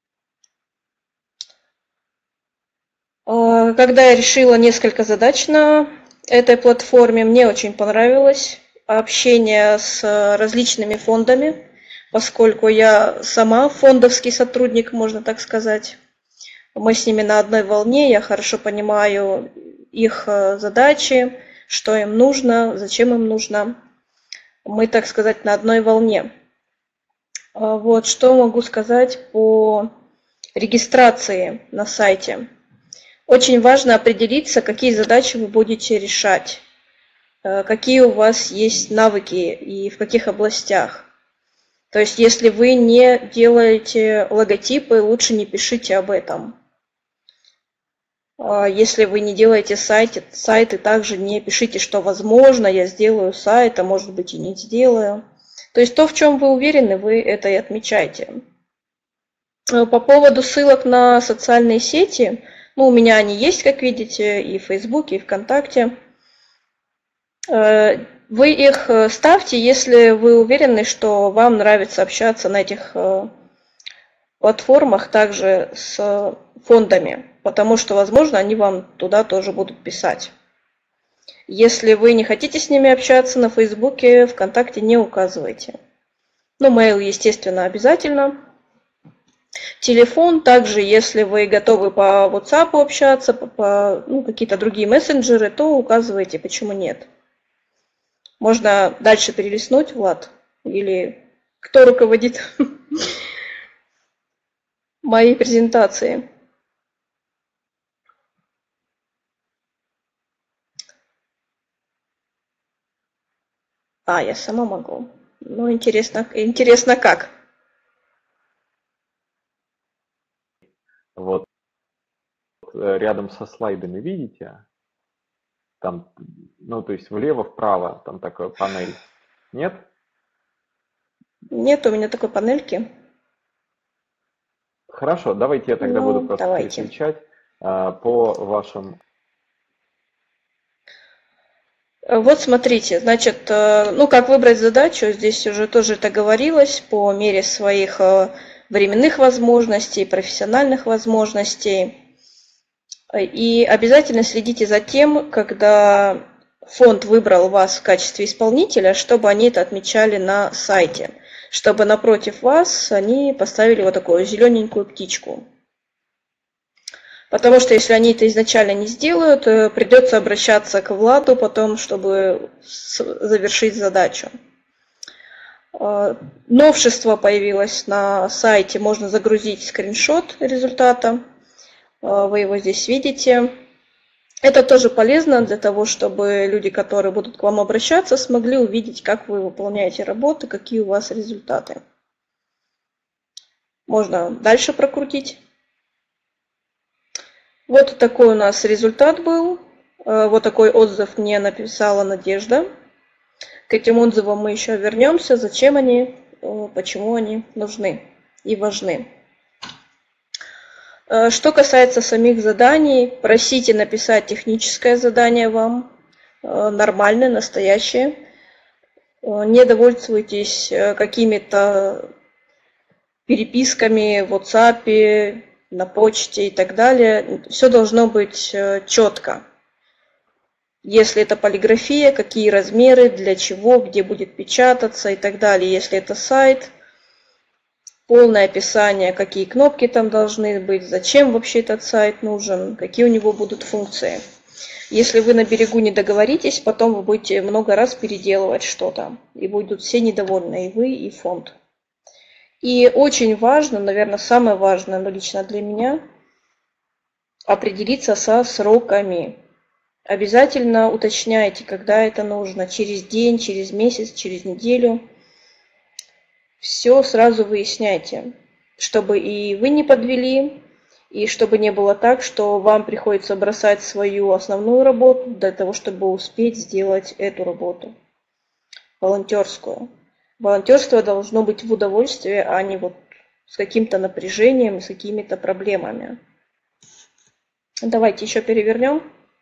Когда я решила несколько задач на этой платформе, мне очень понравилось общение с различными фондами, поскольку я сама фондовский сотрудник, можно так сказать. Мы с ними на одной волне, я хорошо понимаю их задачи, что им нужно, зачем им нужно. Мы, так сказать, на одной волне. Вот что могу сказать по регистрации на сайте. Очень важно определиться, какие задачи вы будете решать. какие у вас есть навыки и в каких областях. То есть, если вы не делаете логотипы, лучше не пишите об этом. Если вы не делаете сайты, также не пишите, что возможно, я сделаю сайт, а может быть и не сделаю. То есть то, в чем вы уверены, вы это и отмечаете. По поводу ссылок на социальные сети, у меня они есть, как видите, и в Фейсбуке, и ВКонтакте. Вы их ставьте, если вы уверены, что вам нравится общаться на этих платформах также с фондами, потому что, возможно, они вам туда тоже будут писать. Если вы не хотите с ними общаться, на Фейсбуке, ВКонтакте не указывайте. Mail, естественно, обязательно. Телефон также, если вы готовы по WhatsApp общаться, по какие-то другие мессенджеры, то указывайте, почему нет. Можно дальше перелистнуть, Влад? Или кто руководит моей презентацией? Я сама могу. Интересно как? Вот рядом со слайдами, видите? Там, то есть влево-вправо, там такая панель. Нет? Нет у меня такой панельки. Хорошо, давайте я тогда буду просто переключать по вашим... Вот смотрите, значит, как выбрать задачу, здесь уже тоже это говорилось, по мере своих временных возможностей, профессиональных возможностей. И обязательно следите за тем, когда фонд выбрал вас в качестве исполнителя, чтобы они это отмечали на сайте, чтобы напротив вас они поставили вот такую зелененькую птичку. Потому что если они это изначально не сделают, придется обращаться к Владу потом, чтобы завершить задачу. Новшество появилось на сайте, можно загрузить скриншот результата. Вы его здесь видите. Это тоже полезно для того, чтобы люди, которые будут к вам обращаться, смогли увидеть, как вы выполняете работу, какие у вас результаты. Можно дальше прокрутить. Вот такой у нас результат был. Вот такой отзыв мне написала Надежда. К этим отзывам мы еще вернемся. Зачем они, почему они нужны и важны. Что касается самих заданий, просите написать техническое задание вам, нормальное, настоящее. Не довольствуйтесь какими-то переписками в WhatsApp, на почте и так далее. Все должно быть четко. Если это полиграфия, какие размеры, для чего, где будет печататься и так далее. Если это сайт, полное описание, какие кнопки там должны быть, зачем вообще этот сайт нужен, какие у него будут функции. Если вы на берегу не договоритесь, потом вы будете много раз переделывать что-то. И будут все недовольны, и вы, и фонд. И очень важно, наверное, самое важное, но лично для меня, определиться со сроками. Обязательно уточняйте, когда это нужно. Через день, через месяц, через неделю. Все сразу выясняйте, чтобы и вы не подвели, и чтобы не было так, что вам приходится бросать свою основную работу для того, чтобы успеть сделать эту работу, волонтерскую. Волонтерство должно быть в удовольствие, а не вот с каким-то напряжением, с какими-то проблемами. Давайте еще перевернем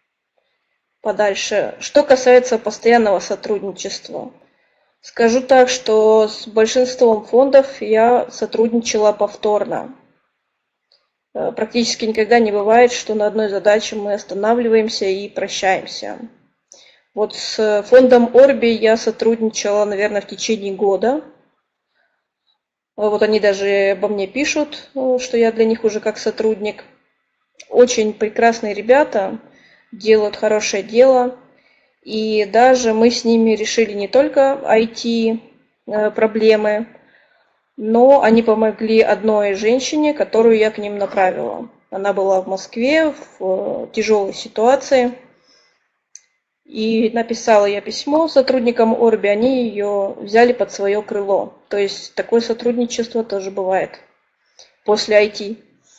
подальше. Что касается постоянного сотрудничества. Скажу так, что с большинством фондов я сотрудничала повторно. Практически никогда не бывает, что на одной задаче мы останавливаемся и прощаемся. Вот с фондом Орби я сотрудничала, наверное, в течение года. Вот они даже обо мне пишут, что я для них уже как сотрудник. Очень прекрасные ребята, делают хорошее дело. И даже мы с ними решили не только IT-проблемы, но они помогли одной женщине, которую я к ним направила. Она была в Москве в тяжелой ситуации. И написала я письмо сотрудникам Орби, они ее взяли под свое крыло. То есть такое сотрудничество тоже бывает после IT.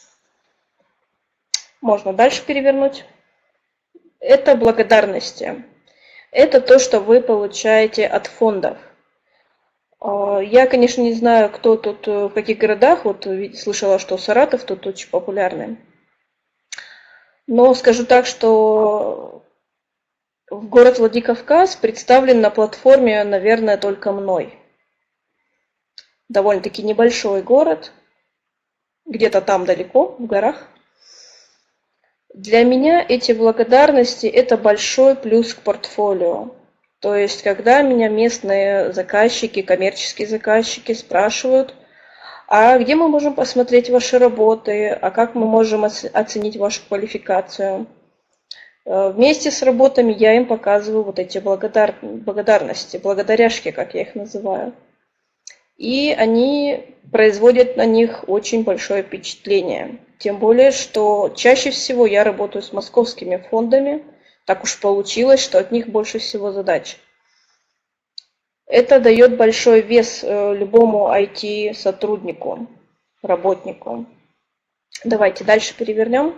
Можно дальше перевернуть. Это благодарности. Это то, что вы получаете от фондов. Я, конечно, не знаю, кто тут, в каких городах. Вот слышала, что Саратов тут очень популярный. Но скажу так, что в город Владикавказ представлен на платформе, наверное, только мной. Довольно-таки небольшой город, где-то там далеко, в горах. Для меня эти благодарности – это большой плюс к портфолио. То есть, когда меня местные заказчики, коммерческие заказчики спрашивают, а где мы можем посмотреть ваши работы, а как мы можем оценить вашу квалификацию. Вместе с работами я им показываю вот эти благодарности, благодаряшки, как я их называю. И они производят на них очень большое впечатление. Тем более, что чаще всего я работаю с московскими фондами. Так уж получилось, что от них больше всего задач. Это дает большой вес любому IT-сотруднику, работнику. Давайте дальше перевернем.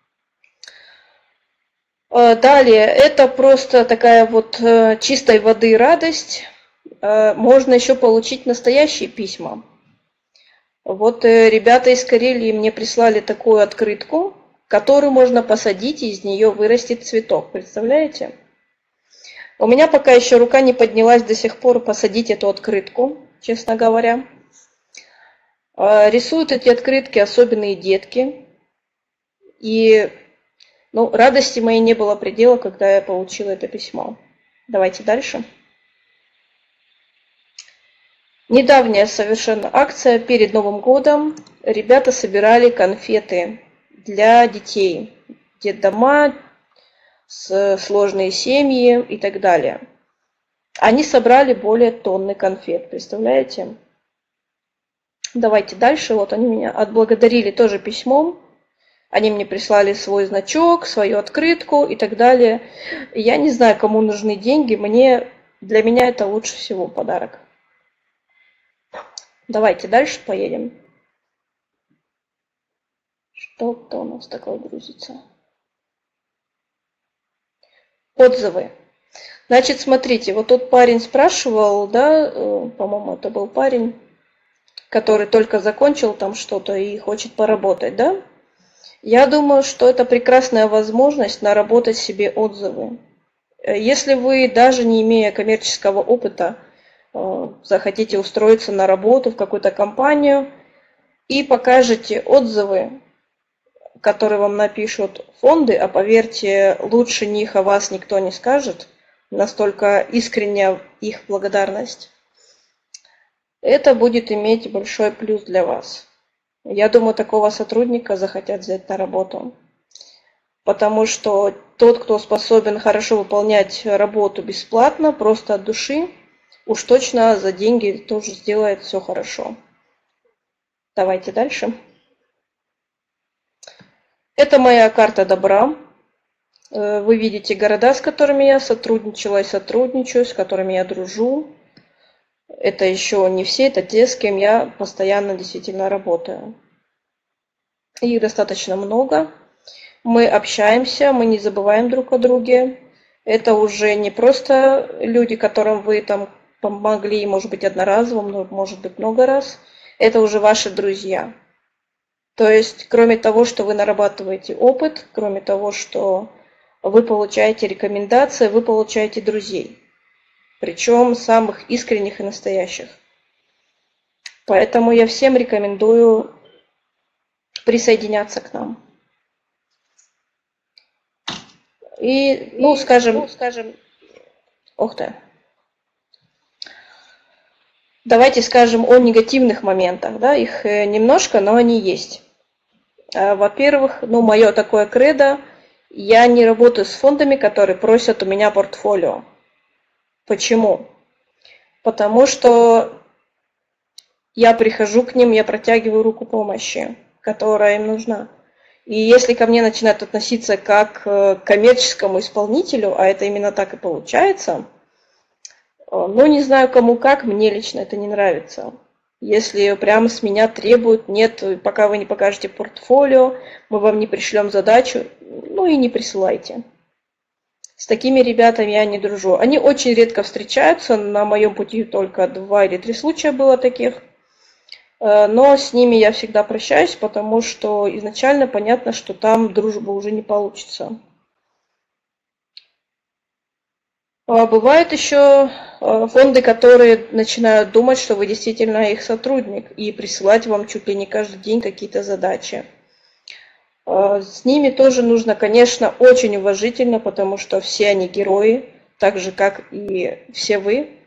Далее, это просто такая вот чистой воды радость. Можно еще получить настоящие письма. Вот ребята из Карелии мне прислали такую открытку, которую можно посадить, и из нее вырастет цветок. Представляете? У меня пока еще рука не поднялась до сих пор посадить эту открытку, честно говоря. Рисуют эти открытки особенные детки. И радости моей не было предела, когда я получила это письмо. Давайте дальше. Недавняя совершенно акция перед Новым годом. Ребята собирали конфеты для детей. Детдома, сложные семьи и так далее. Они собрали более тонны конфет, представляете? Давайте дальше. Вот они меня отблагодарили тоже письмом. Они мне прислали свой значок, свою открытку и так далее. Я не знаю, кому нужны деньги. Для меня это лучше всего подарок. Давайте дальше поедем. Что-то у нас такое грузится. Отзывы. Значит, смотрите, вот тут парень спрашивал, да, по-моему, это был парень, который только закончил там что-то и хочет поработать, да? Я думаю, что это прекрасная возможность наработать себе отзывы. Если вы, даже не имея коммерческого опыта, захотите устроиться на работу в какую-то компанию и покажете отзывы, которые вам напишут фонды, а поверьте, лучше них о вас никто не скажет, настолько искренняя их благодарность, это будет иметь большой плюс для вас. Я думаю, такого сотрудника захотят взять на работу, потому что тот, кто способен хорошо выполнять работу бесплатно, просто от души, уж точно за деньги тоже сделает все хорошо. Давайте дальше. Это моя карта добра. Вы видите города, с которыми я сотрудничала и сотрудничаю, с которыми я дружу. Это еще не все, это те, с кем я постоянно действительно работаю. Их достаточно много. Мы общаемся, мы не забываем друг о друге. Это уже не просто люди, которым вы там помогли, может быть, одноразово, может быть, много раз. Это уже ваши друзья. То есть, кроме того, что вы нарабатываете опыт, кроме того, что вы получаете рекомендации, вы получаете друзей. Причем самых искренних и настоящих. Поэтому я всем рекомендую присоединяться к нам. И, скажем, ух ты. Давайте скажем о негативных моментах. Да? Их немножко, но они есть. Во-первых, мое такое кредо, я не работаю с фондами, которые просят у меня портфолио. Почему? Потому что я прихожу к ним, я протягиваю руку помощи, которая им нужна. И если ко мне начинают относиться как к коммерческому исполнителю, а это именно так и получается, ну, не знаю кому как, мне лично это не нравится. Если прямо с меня требуют, нет, пока вы не покажете портфолио, мы вам не пришлем задачу, ну и не присылайте. С такими ребятами я не дружу. Они очень редко встречаются, на моем пути только 2 или 3 случая было таких. Но с ними я всегда прощаюсь, потому что изначально понятно, что там дружба уже не получится. Бывают еще фонды, которые начинают думать, что вы действительно их сотрудник, и присылать вам чуть ли не каждый день какие-то задачи. С ними тоже нужно, конечно, очень уважительно, потому что все они герои, так же, как и все вы.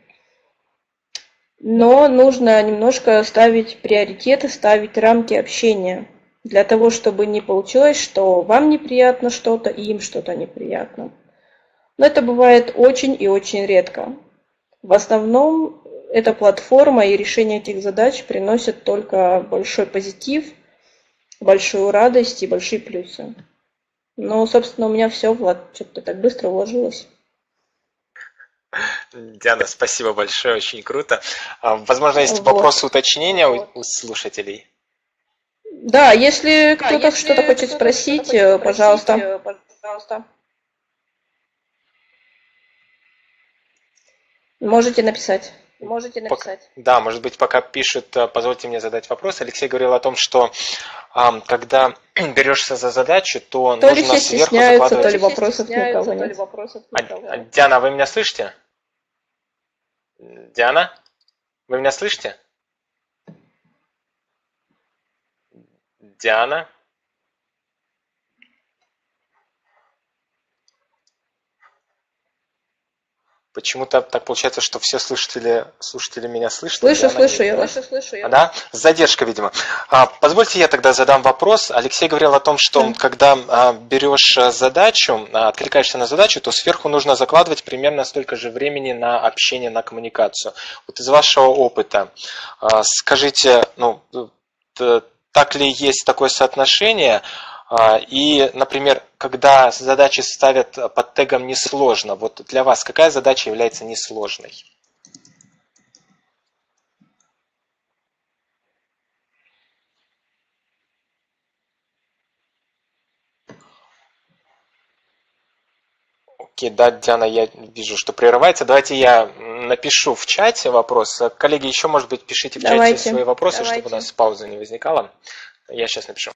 Но нужно немножко ставить приоритеты, ставить рамки общения, для того, чтобы не получилось, что вам неприятно что-то и им что-то неприятно. Но это бывает очень и очень редко. В основном эта платформа и решение этих задач приносят только большой позитив, большую радость и большие плюсы. Ну, собственно, у меня все, Влад, что-то так быстро уложилось. Диана, спасибо большое, очень круто. Возможно, есть вопросы, уточнения у слушателей? Да, если кто-то что-то хочет спросить, пожалуйста. Можете написать. Да, может быть, пока пишут, позвольте мне задать вопрос. Алексей говорил о том, что когда берешься за задачу, то нужно сверху закладывать... То ли вопросов никого нет. Диана, вы меня слышите? Диана, вы меня слышите? Диана? Почему-то так получается, что все слушатели меня слышат. Слышу, я вас. Да? С задержкой, видимо. Позвольте я тогда задам вопрос. Алексей говорил о том, что когда берешь задачу, откликаешься на задачу, то сверху нужно закладывать примерно столько же времени на общение, на коммуникацию. Вот из вашего опыта скажите, так ли есть такое соотношение? И, например, когда задачи ставят под тегом «несложно», вот для вас какая задача является несложной? Окей, да, Диана, я вижу, что прерывается. Давайте я напишу в чате вопрос. Коллеги, еще, может быть, пишите в чате свои вопросы, чтобы у нас пауза не возникала. Я сейчас напишу.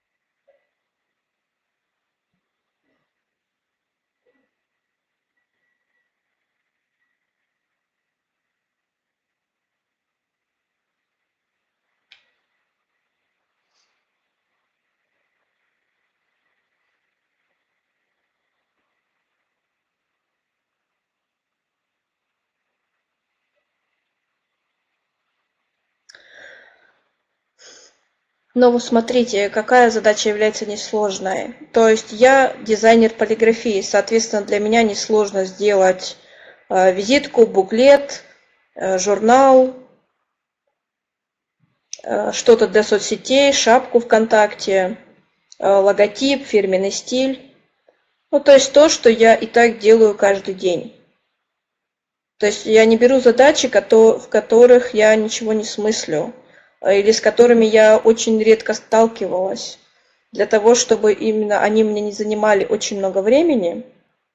Ну, смотрите, какая задача является несложной. То есть я дизайнер полиграфии, соответственно, для меня несложно сделать визитку, буклет, журнал, что-то для соцсетей, шапку ВКонтакте, логотип, фирменный стиль. Ну, то есть то, что я и так делаю каждый день. То есть я не беру задачи, в которых я ничего не смыслю, или с которыми я очень редко сталкивалась, для того, чтобы именно они мне не занимали очень много времени.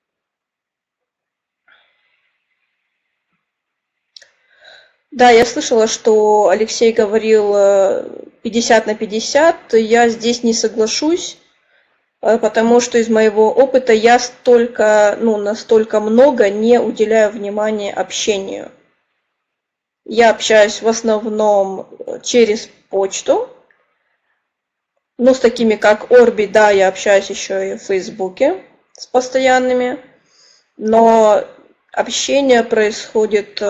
Да, я слышала, что Алексей говорил 50 на 50, я здесь не соглашусь, потому что из моего опыта я настолько много не уделяю внимания общению. Я общаюсь в основном через почту. Ну, с такими как Орби, да, я общаюсь еще и в Фейсбуке с постоянными. Но общение происходит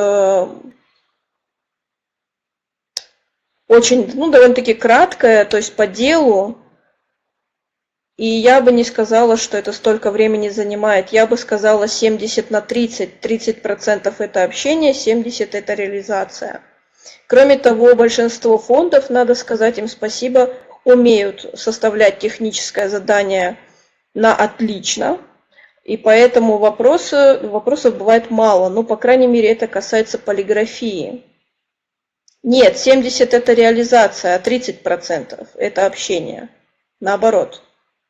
очень, довольно-таки краткое, то есть по делу. И я бы не сказала, что это столько времени занимает. Я бы сказала 70 на 30. 30% это общение, 70% это реализация. Кроме того, большинство фондов, надо сказать им спасибо, умеют составлять техническое задание на отлично, и поэтому вопросов бывает мало. Ну, по крайней мере, это касается полиграфии. Нет, 70% это реализация, а 30% это общение. Наоборот.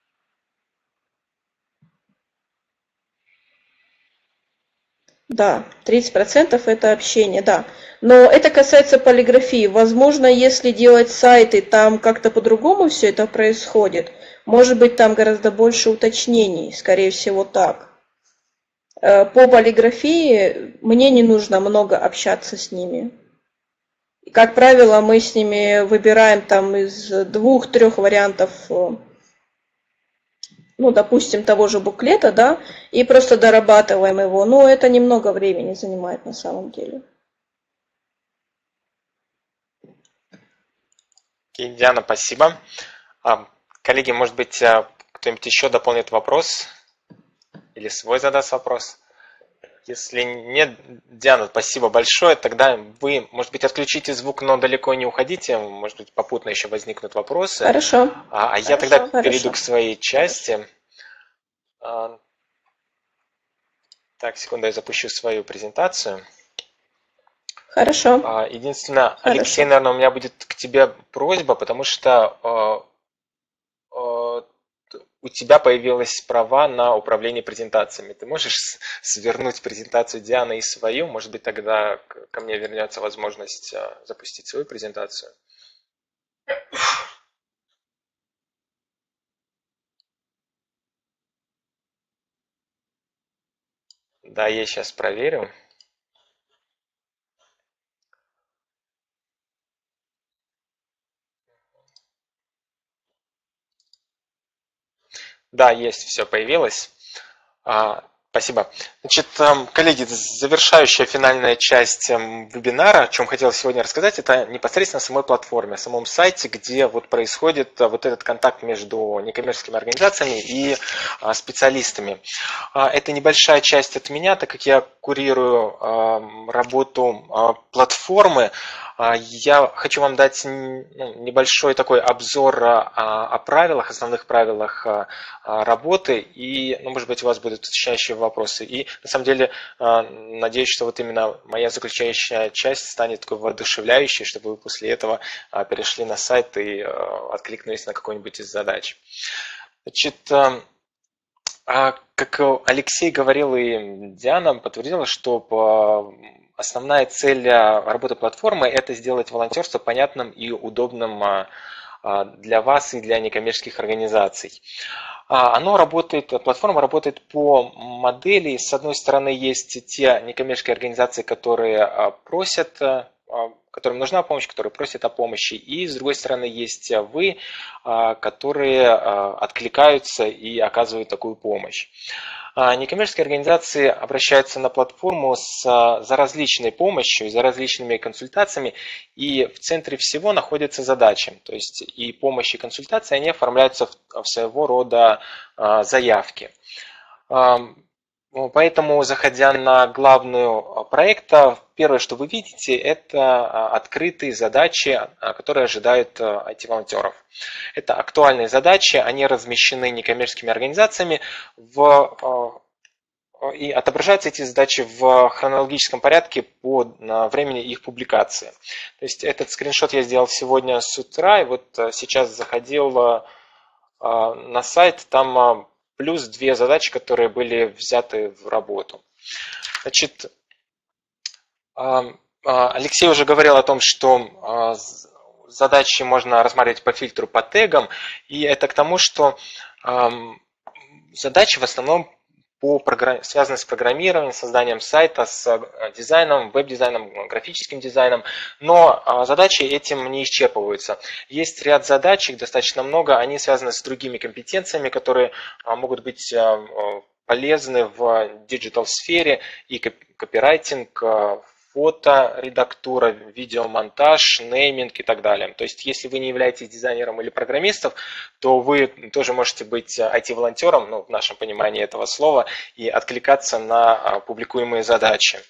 Да, 30% это общение, да. Но это касается полиграфии. Возможно, если делать сайты, там как-то по-другому все это происходит. Может быть, там гораздо больше уточнений, скорее всего, так. По полиграфии мне не нужно много общаться с ними. Как правило, мы с ними выбираем там из 2-3 вариантов, ну, допустим, того же буклета, да, и просто дорабатываем его. Но это немного времени занимает на самом деле. Окей, Диана, спасибо. Коллеги, может быть, кто-нибудь еще дополнит вопрос или свой задаст вопрос? Если нет, Диана, спасибо большое. Тогда вы, может быть, отключите звук, но далеко не уходите. Может быть, попутно еще возникнут вопросы. Хорошо. Я тогда перейду к своей части. Так, секунду, я запущу свою презентацию. Хорошо. Единственное, Алексей, наверное, у меня будет к тебе просьба, потому что у тебя появились права на управление презентациями. Ты можешь свернуть презентацию Дианы и свою? Может быть, тогда ко мне вернется возможность запустить свою презентацию? Да, я сейчас проверю. Да, есть, все появилось. Спасибо. Значит, коллеги, завершающая финальная часть вебинара, о чем хотел сегодня рассказать, это непосредственно о самой платформе, о самом сайте, где вот происходит вот этот контакт между некоммерческими организациями и специалистами. Это небольшая часть от меня, так как я курирую работу платформы. Я хочу вам дать небольшой такой обзор о правилах, основных правилах работы, и, может быть, у вас будут уточняющие вопросы. И, на самом деле, надеюсь, что вот именно моя заключающая часть станет такой воодушевляющей, чтобы вы после этого перешли на сайт и откликнулись на какую-нибудь из задач. Значит, как Алексей говорил и Диана подтвердила, что основная цель работы платформы – это сделать волонтерство понятным и удобным для вас и для некоммерческих организаций. Платформа работает по модели. С одной стороны, есть те некоммерческие организации, которые просят, которым нужна помощь, которые просят о помощи. И с другой стороны, есть вы, которые откликаются и оказывают такую помощь. Некоммерческие организации обращаются на платформу за различной помощью, за различными консультациями, и в центре всего находятся задачи. То есть и помощь, и консультации, они оформляются в своего рода заявки. Поэтому, заходя на главную проекта, первое, что вы видите, это открытые задачи, которые ожидают IT-волонтеров. Это актуальные задачи, они размещены некоммерческими организациями и отображаются эти задачи в хронологическом порядке по времени их публикации. То есть этот скриншот я сделал сегодня с утра, и вот сейчас заходил на сайт, там плюс 2 задачи, которые были взяты в работу. Значит, Алексей уже говорил о том, что задачи можно рассматривать по фильтру, по тегам, и это к тому, что задачи в основном связаны с программированием, созданием сайта, с дизайном, веб-дизайном, графическим дизайном, но задачи этим не исчерпываются. Есть ряд задач, их достаточно много, они связаны с другими компетенциями, которые могут быть полезны в диджитал-сфере, и копирайтинг, фоторедактура, видеомонтаж, нейминг и так далее. То есть, если вы не являетесь дизайнером или программистом, то вы тоже можете быть IT-волонтером, в нашем понимании этого слова, и откликаться на публикуемые задачи.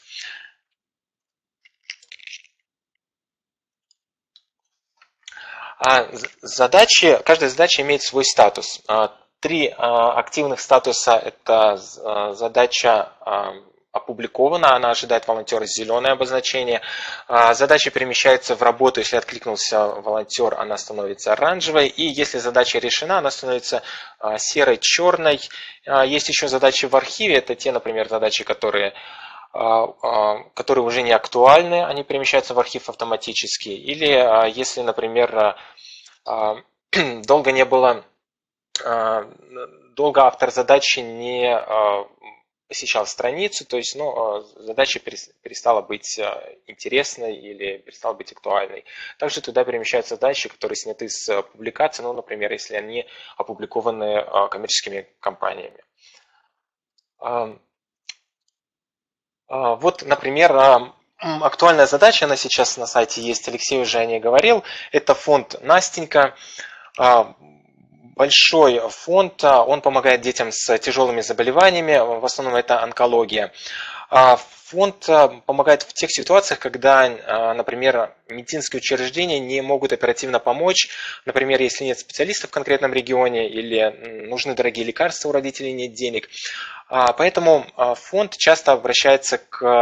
Каждая задача имеет свой статус. 3 активных статуса – это задача опубликована, она ожидает волонтера, зеленое обозначение. Задача перемещается в работу, если откликнулся волонтер, она становится оранжевой. И если задача решена, она становится серой, черной. Есть еще задачи в архиве, это те, например, задачи, которые уже не актуальны, они перемещаются в архив автоматически. Или если, например, долго автор задачи не посещал страницу, то есть задача перестала быть интересной или перестала быть актуальной. Также туда перемещаются задачи, которые сняты с публикации, например, если они опубликованы коммерческими компаниями. Вот, например, актуальная задача, она сейчас на сайте есть, Алексей уже о ней говорил, это фонд «Настенька». Большой фонд, он помогает детям с тяжелыми заболеваниями, в основном это онкология. Фонд помогает в тех ситуациях, когда, например, медицинские учреждения не могут оперативно помочь, например, если нет специалистов в конкретном регионе или нужны дорогие лекарства, у родителей нет денег. Поэтому фонд часто обращается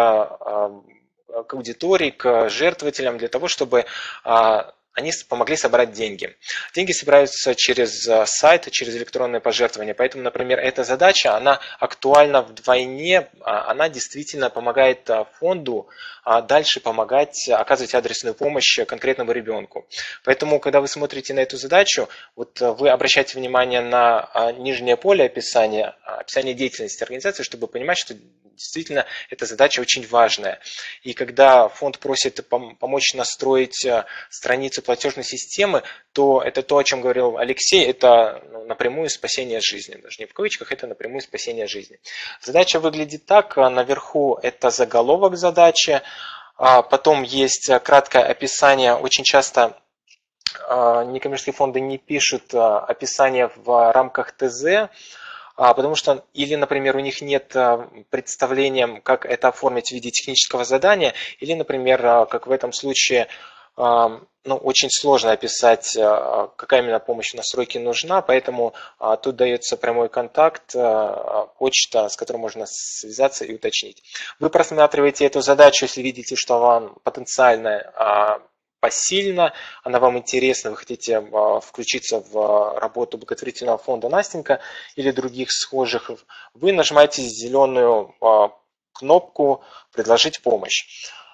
к аудитории, к жертвователям для того, чтобы они помогли собрать деньги. Деньги собираются через сайт, через электронные пожертвования. Поэтому, например, эта задача, она актуальна вдвойне. Она действительно помогает фонду дальше оказывать адресную помощь конкретному ребенку. Поэтому, когда вы смотрите на эту задачу, вот вы обращаете внимание на нижнее поле описание деятельности организации, чтобы понимать, что действительно эта задача очень важная. И когда фонд просит помочь настроить страницу платежной системы, то это то, о чем говорил Алексей, это напрямую спасение жизни. Даже не в кавычках, это напрямую спасение жизни. Задача выглядит так. Наверху это заголовок задачи. Потом есть краткое описание. Очень часто некоммерческие фонды не пишут описание в рамках ТЗ, потому что, или, например, у них нет представления, как это оформить в виде технического задания, или, например, как в этом случае, очень сложно описать, какая именно помощь в настройке нужна, поэтому тут дается прямой контакт, почта, с которой можно связаться и уточнить. Вы просматриваете эту задачу, если видите, что вам потенциально посильно, она вам интересна, вы хотите включиться в работу благотворительного фонда «Настенька» или других схожих, вы нажимаете зеленую кнопку «Предложить помощь».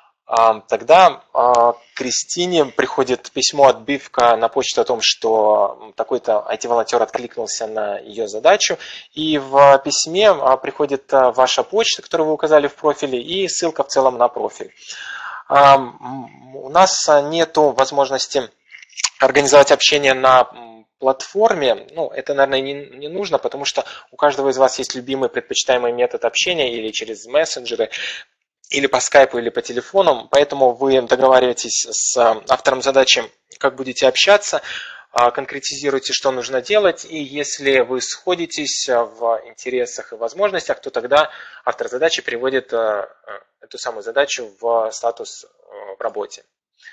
Тогда Кристине приходит письмо, отбивка на почту о том, что такой-то IT-волонтер откликнулся на ее задачу. И в письме приходит ваша почта, которую вы указали в профиле, и ссылка в целом на профиль. У нас нет возможности организовать общение на платформе. Это, наверное, не нужно, потому что у каждого из вас есть любимый предпочитаемый метод общения или через мессенджеры, или по скайпу, или по телефону, поэтому вы договариваетесь с автором задачи, как будете общаться, конкретизируете, что нужно делать, и если вы сходитесь в интересах и возможностях, то тогда автор задачи приводит эту самую задачу в статус в работе.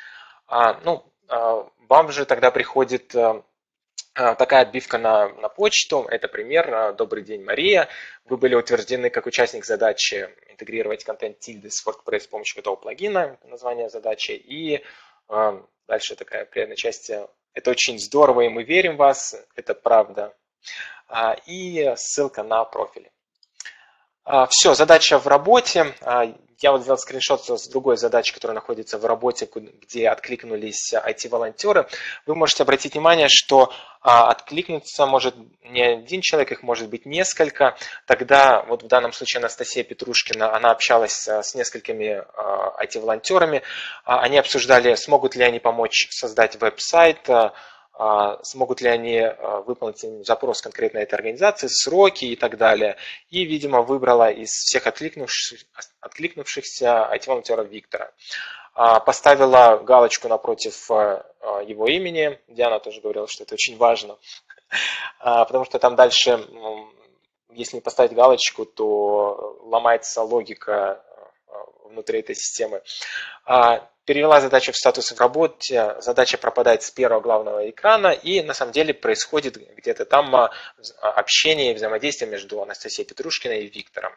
Вам же тогда приходит такая отбивка на почту. Это пример. Добрый день, Мария. Вы были утверждены как участник задачи интегрировать контент Тильды с WordPress с помощью готового плагина, название задачи. И дальше такая приятная часть. Это очень здорово, и мы верим в вас. Это правда. И ссылка на профиль. Все, задача в работе. Я вот взял скриншот с другой задачи, которая находится в работе, где откликнулись IT-волонтеры. Вы можете обратить внимание, что откликнуться может не один человек, их может быть несколько. Тогда вот в данном случае Анастасия Петрушкина, она общалась с несколькими IT-волонтерами. Они обсуждали, смогут ли они помочь создать веб-сайт, смогут ли они выполнить запрос конкретно этой организации, сроки и так далее. И, видимо, выбрала из всех откликнувшихся IT-волонтеров Виктора. Поставила галочку напротив его имени. Диана тоже говорила, что это очень важно, потому что там дальше, если не поставить галочку, то ломается логика внутри этой системы. Перевела задачу в статус в работе, задача пропадает с первого главного экрана, и на самом деле происходит где-то там общение и взаимодействие между Анастасией Петрушкиной и Виктором.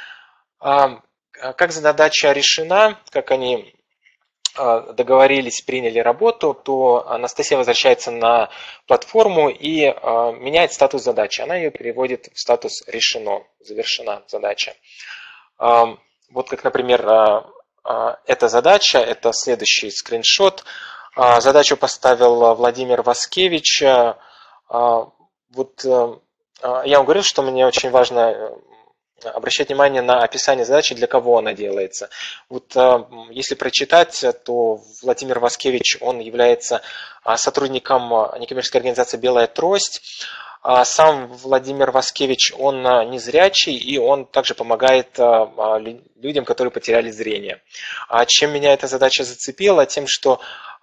Как задача решена, как они договорились, приняли работу, то Анастасия возвращается на платформу и меняет статус задачи. Она ее переводит в статус решено, завершена задача. Вот как, например, эта задача, это следующий скриншот. Задачу поставил Владимир Васкевич. Вот я вам говорил, что мне очень важно обращать внимание на описание задачи, для кого она делается. Вот если прочитать, то Владимир Васкевич, он является сотрудником некоммерческой организации «Белая трость». Сам Владимир Васкевич, он незрячий, и он также помогает людям, которые потеряли зрение. Чем меня эта задача зацепила? Тем, что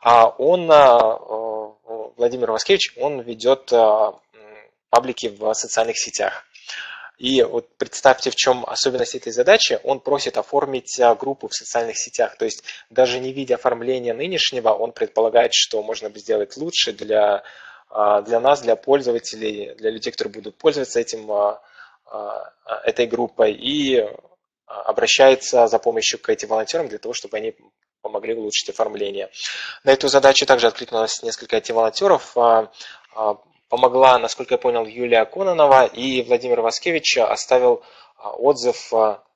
Владимир Васкевич, он ведет паблики в социальных сетях. И вот представьте, в чем особенность этой задачи. Он просит оформить группу в социальных сетях. То есть даже не видя оформления нынешнего, он предполагает, что можно бы сделать лучше для нас, для пользователей, для людей, которые будут пользоваться этой группой, и обращается за помощью к этим волонтерам для того, чтобы они помогли улучшить оформление. На эту задачу также откликнулось несколько волонтеров. Помогла, насколько я понял, Юлия Кононова, и Владимир Васкевич оставил отзыв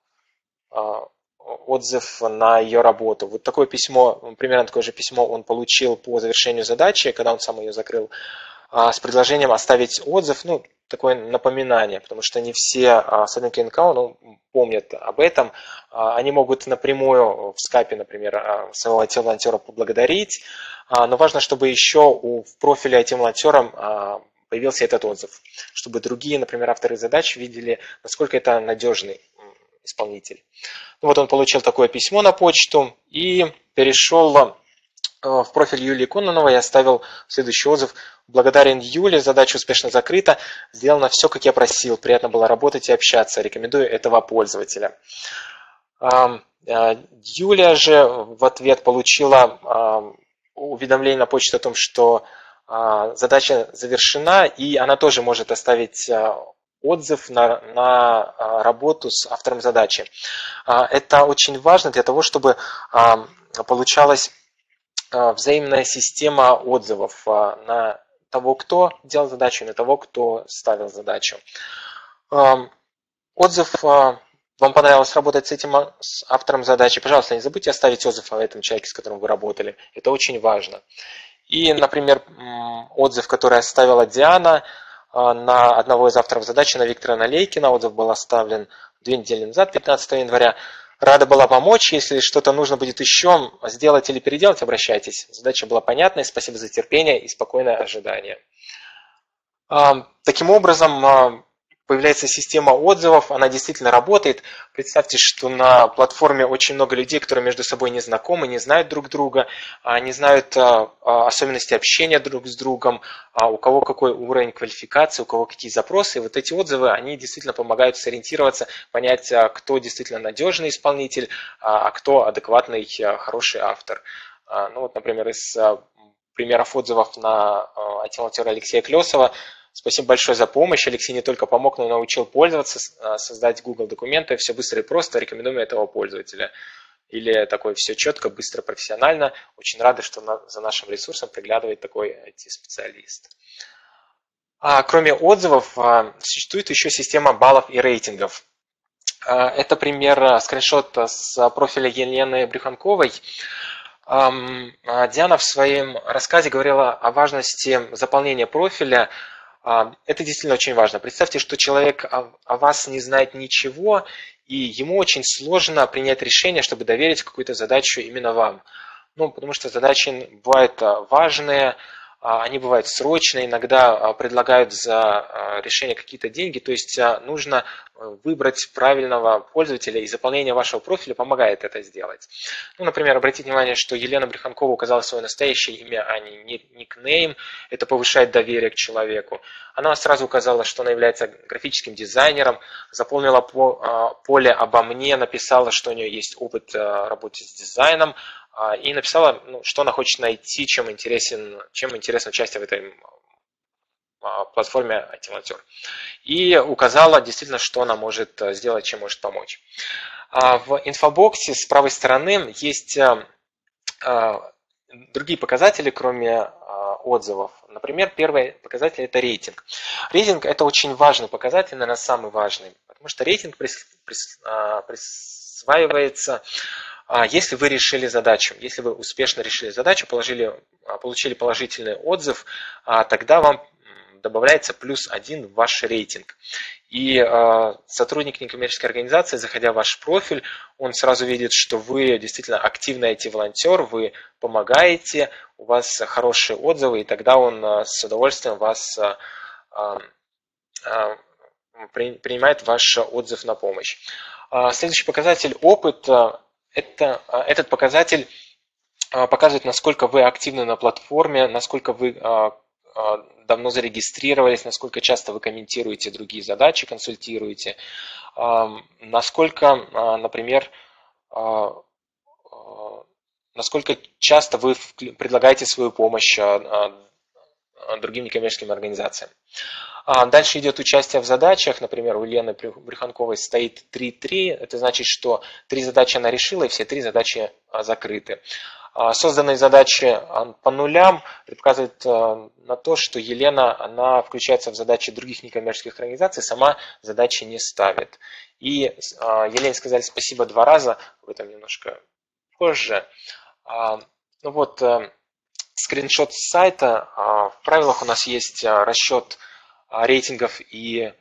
на ее работу. Вот такое письмо, примерно такое же письмо он получил по завершению задачи, когда он сам ее закрыл, с предложением оставить отзыв, ну, такое напоминание, потому что не все сотрудники НКО помнят об этом. Они могут напрямую в скайпе, например, своего IT-волонтера поблагодарить, но важно, чтобы еще в профиле IT-волонтера появился этот отзыв, чтобы другие, например, авторы задач видели, насколько это надежный исполнитель. Вот он получил такое письмо на почту и перешел в профиль Юлии Кононовой и оставил следующий отзыв. Благодарен Юле, задача успешно закрыта, сделано все, как я просил, приятно было работать и общаться, рекомендую этого пользователя. Юлия же в ответ получила уведомление на почту о том, что задача завершена, и она тоже может оставить отзыв на работу с автором задачи. Это очень важно для того, чтобы получалась взаимная система отзывов на того, кто делал задачу, и на того, кто ставил задачу. Отзыв: вам понравилось работать с этим автором задачи, пожалуйста, не забудьте оставить отзыв о этом человеке, с которым вы работали. Это очень важно. И, например, отзыв, который оставила Диана на одного из авторов задачи, на Виктора Налейкина. Отзыв был оставлен 2 недели назад, 15 января. Рада была помочь. Если что-то нужно будет еще сделать или переделать, обращайтесь. Задача была понятной. Спасибо за терпение и спокойное ожидание. Таким образом, появляется система отзывов, она действительно работает. Представьте, что на платформе очень много людей, которые между собой не знакомы, не знают друг друга, не знают особенности общения друг с другом, у кого какой уровень квалификации, у кого какие запросы. И вот эти отзывы, они действительно помогают сориентироваться, понять, кто действительно надежный исполнитель, а кто адекватный, хороший автор. Ну вот, например, из примеров отзывов на IT-волонтера Алексея Клесова. Спасибо большое за помощь. Алексей не только помог, но и научил пользоваться, создать Google документы. Все быстро и просто. Рекомендуем этого пользователя. Или такое все четко, быстро, профессионально. Очень рады, что за нашим ресурсом приглядывает такой IT-специалист. Кроме отзывов, существует еще система баллов и рейтингов. Это пример, скриншот с профиля Елены Брюханковой. Диана в своем рассказе говорила о важности заполнения профиля. Это действительно очень важно. Представьте, что человек о вас не знает ничего, и ему очень сложно принять решение, чтобы доверить какую-то задачу именно вам. Ну, потому что задачи бывают важные, Они бывают срочные, иногда предлагают за решение какие-то деньги, то есть нужно выбрать правильного пользователя, и заполнение вашего профиля помогает это сделать. Ну, например, обратите внимание, что Елена Бреханкова указала свое настоящее имя, а не никнейм. Это повышает доверие к человеку. Она сразу указала, что она является графическим дизайнером, заполнила поле «Обо мне», написала, что у нее есть опыт работы с дизайном, и написала, что она хочет найти, чем интересно участие в этой платформе IT-волонтер. И указала действительно, что она может сделать, чем может помочь. В инфобоксе с правой стороны есть другие показатели, кроме отзывов. Например, первый показатель – это рейтинг. Рейтинг – это очень важный показатель, наверное, самый важный, потому что рейтинг присваивается, если вы решили задачу. Если вы успешно решили задачу, получили положительный отзыв, тогда вам добавляется +1 в ваш рейтинг. И сотрудник некоммерческой организации, заходя в ваш профиль, он сразу видит, что вы действительно активный IT-волонтер, вы помогаете, у вас хорошие отзывы, и тогда он с удовольствием вас принимает ваш отзыв на помощь. Следующий показатель – опыт. Этот показатель показывает, насколько вы активны на платформе, насколько вы давно зарегистрировались, насколько часто вы комментируете другие задачи, консультируете, насколько, например, насколько часто вы предлагаете свою помощь другим некоммерческим организациям. Дальше идет участие в задачах. Например, у Елены Бреханковой стоит 3-3. Это значит, что 3 задачи она решила, и все 3 задачи закрыты. Созданные задачи по нулям показывают на то, что Елена, она включается в задачи других некоммерческих организаций, сама задачи не ставит. И Елене сказали спасибо 2 раза, об этом немножко позже. Ну вот, скриншот с сайта. В правилах у нас есть расчет рейтингов и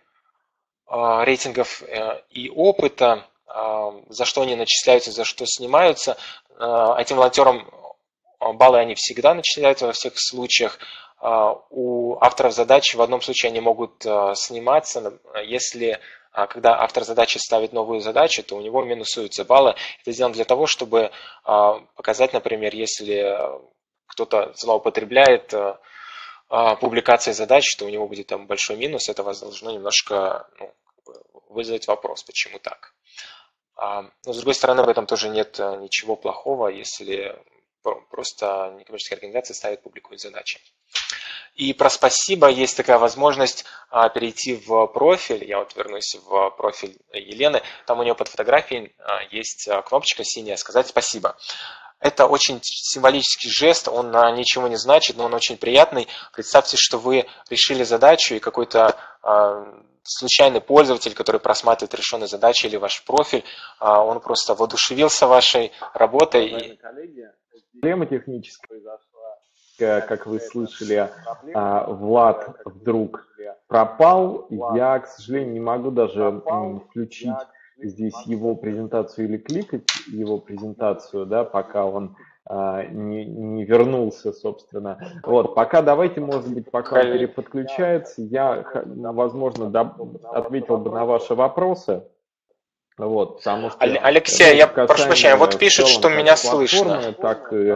опыта, за что они начисляются, за что снимаются. Этим волонтерам баллы они всегда начисляются во всех случаях. У авторов задачи в одном случае они могут сниматься, если когда автор задачи ставит новую задачу, то у него минусуются баллы. Это сделано для того, чтобы показать, например, если кто-то злоупотребляет публикацией задач, то у него будет там большой минус. Это вас должно немножко вызвать вопрос, почему так. Но, с другой стороны, в этом тоже нет ничего плохого, если просто некоммерческие организации ставят, публикуют задачи. И про спасибо есть такая возможность перейти в профиль. Я вот вернусь в профиль Елены. Там у нее под фотографией есть кнопочка синяя «Сказать спасибо». Это очень символический жест, он ничего не значит, но он очень приятный. Представьте, что вы решили задачу, и какой-то случайный пользователь, который просматривает решенные задачи или ваш профиль, он просто воодушевился вашей работой. Проблема техническая произошла, как вы слышали, Влад вдруг пропал. Я, к сожалению, не могу даже включить здесь его презентацию или кликать его презентацию, да, пока он не вернулся, собственно. Вот, пока давайте, может быть, пока он переподключается, я, возможно, ответил бы на ваши вопросы. Вот, потому что, Алексей, я прошу прощения, вот пишут, что меня слышно. Так и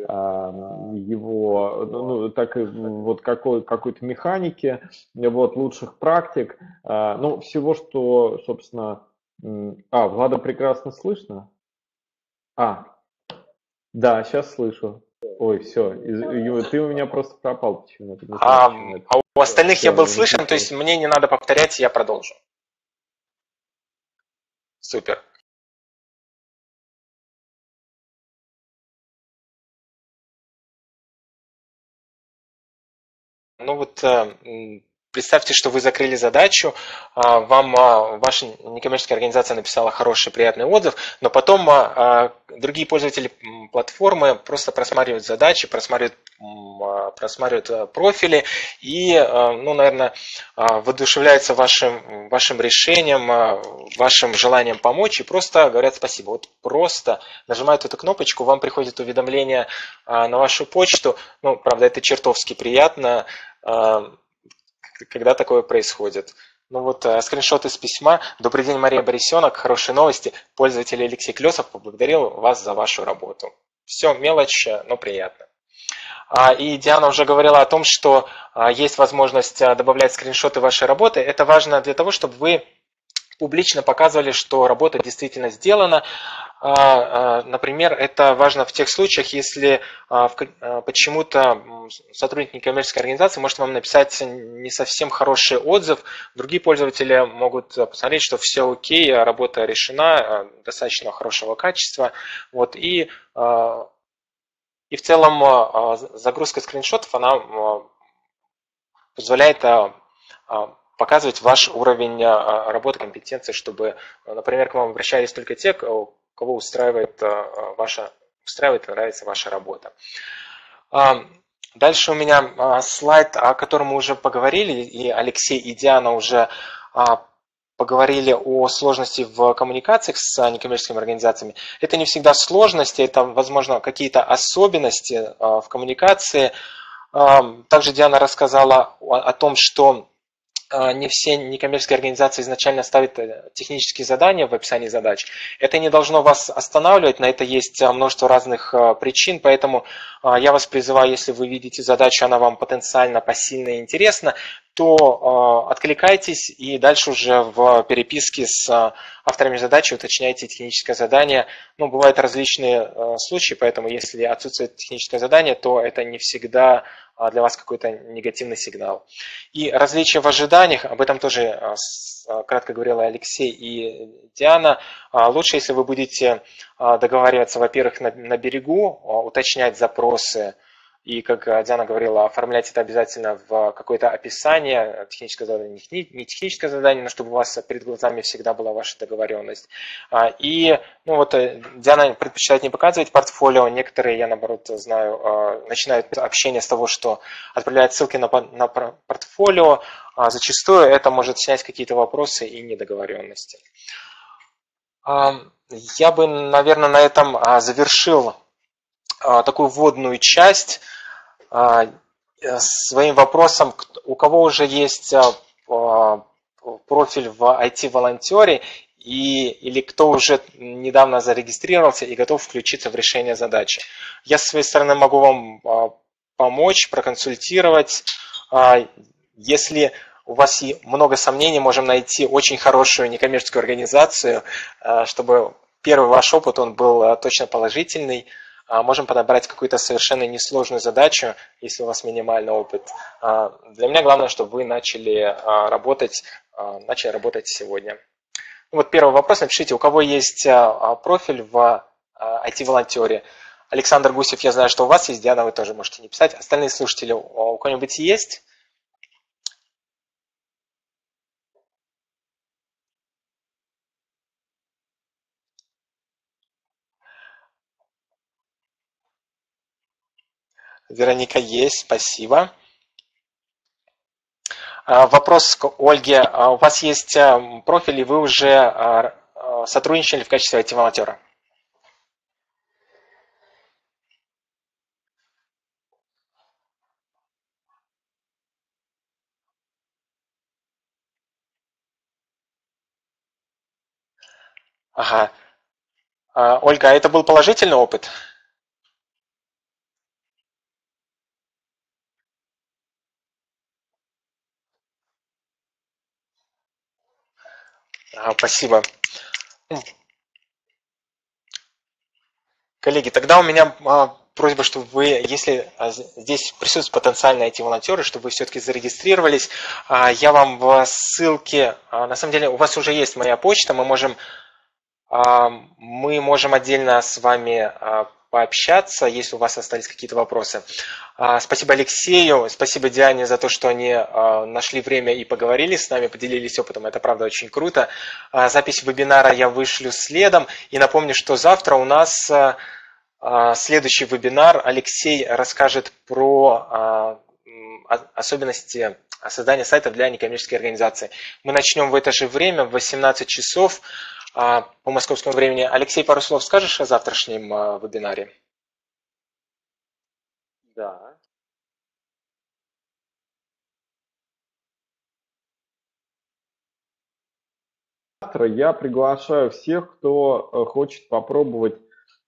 его, так и вот какой-то механики, вот, лучших практик, ну, всего, что, собственно... Влада прекрасно слышно? Да, сейчас слышу. Ой, все, ты у меня просто пропал почему-то. У остальных я был слышен, то есть мне не надо повторять, я продолжу. Супер. Ну вот, представьте, что вы закрыли задачу, вам ваша некоммерческая организация написала хороший, приятный отзыв, но потом другие пользователи платформы просто просматривают задачи, просматривают профили и, ну, наверное, воодушевляются вашим решением, вашим желанием помочь и просто говорят спасибо. Вот просто нажимают эту кнопочку, вам приходит уведомление на вашу почту. Ну, правда, это чертовски приятно, когда такое происходит. Ну вот скриншот из письма. Добрый день, Мария Борисенок. Хорошие новости. Пользователь Алексей Клесов поблагодарил вас за вашу работу. Все мелочь, но приятно. И Диана уже говорила о том, что есть возможность добавлять скриншоты вашей работы. Это важно для того, чтобы вы публично показывали, что работа действительно сделана. Например, это важно в тех случаях, если почему-то сотрудник некоммерческой организации может вам написать не совсем хороший отзыв. Другие пользователи могут посмотреть, что все окей, работа решена, достаточно хорошего качества. Вот, и в целом загрузка скриншотов, она позволяет показывать ваш уровень работы, компетенции, чтобы, например, к вам обращались только те, кого устраивает и нравится ваша работа. Дальше у меня слайд, о котором мы уже поговорили, и Алексей и Диана уже поговорили о сложности в коммуникациях с некоммерческими организациями. Это не всегда сложности, это, возможно, какие-то особенности в коммуникации. Также Диана рассказала о том, что не все некоммерческие организации изначально ставят технические задания в описании задач. Это не должно вас останавливать, на это есть множество разных причин, поэтому я вас призываю, если вы видите задачу, она вам потенциально посильна и интересна, то откликайтесь и дальше уже в переписке с авторами задачи уточняйте техническое задание. Ну, бывают различные случаи, поэтому если отсутствует техническое задание, то это не всегда для вас какой-то негативный сигнал. И различия в ожиданиях, об этом тоже кратко говорила Алексей и Диана. Лучше, если вы будете договариваться, во-первых, на берегу, уточнять запросы, и, как Диана говорила, оформлять это обязательно в какое-то описание, техническое задание, не техническое задание, но чтобы у вас перед глазами всегда была ваша договоренность. И, ну вот, Диана предпочитает не показывать портфолио, некоторые, я наоборот знаю, начинают общение с того, что отправляют ссылки на портфолио, зачастую это может снять какие-то вопросы и недоговоренности. Я бы, наверное, на этом завершил такую вводную часть своим вопросом, у кого уже есть профиль в IT-волонтере или кто уже недавно зарегистрировался и готов включиться в решение задачи. Я со своей стороны могу вам помочь, проконсультировать. Если у вас много сомнений, можем найти очень хорошую некоммерческую организацию, чтобы первый ваш опыт он был точно положительный. Можем подобрать какую-то совершенно несложную задачу, если у вас минимальный опыт. Для меня главное, чтобы вы начали работать сегодня. Вот первый вопрос. Напишите, у кого есть профиль в IT-волонтере. Александр Гусев, я знаю, что у вас есть. Диана, вы тоже можете не писать. Остальные слушатели, у кого-нибудь есть? Вероника есть, спасибо. Вопрос к Ольге. У вас есть профиль, и вы уже сотрудничали в качестве IT-волонтера? Ага. Ольга, а это был положительный опыт? Спасибо. Коллеги, тогда у меня просьба, чтобы вы, если здесь присутствуют потенциальные IT-волонтеры, чтобы вы все-таки зарегистрировались. Я вам в ссылке, на самом деле у вас уже есть моя почта, мы можем отдельно с вами пообщаться, если у вас остались какие-то вопросы. Спасибо Алексею, спасибо Диане за то, что они нашли время и поговорили с нами, поделились опытом. Это правда очень круто. Запись вебинара я вышлю следом. И напомню, что завтра у нас следующий вебинар. Алексей расскажет про особенности создания сайтов для некоммерческой организации. Мы начнем в это же время, в 18 часов по московскому времени. Алексей, пару слов скажешь о завтрашнем вебинаре? Да. Завтра я приглашаю всех, кто хочет попробовать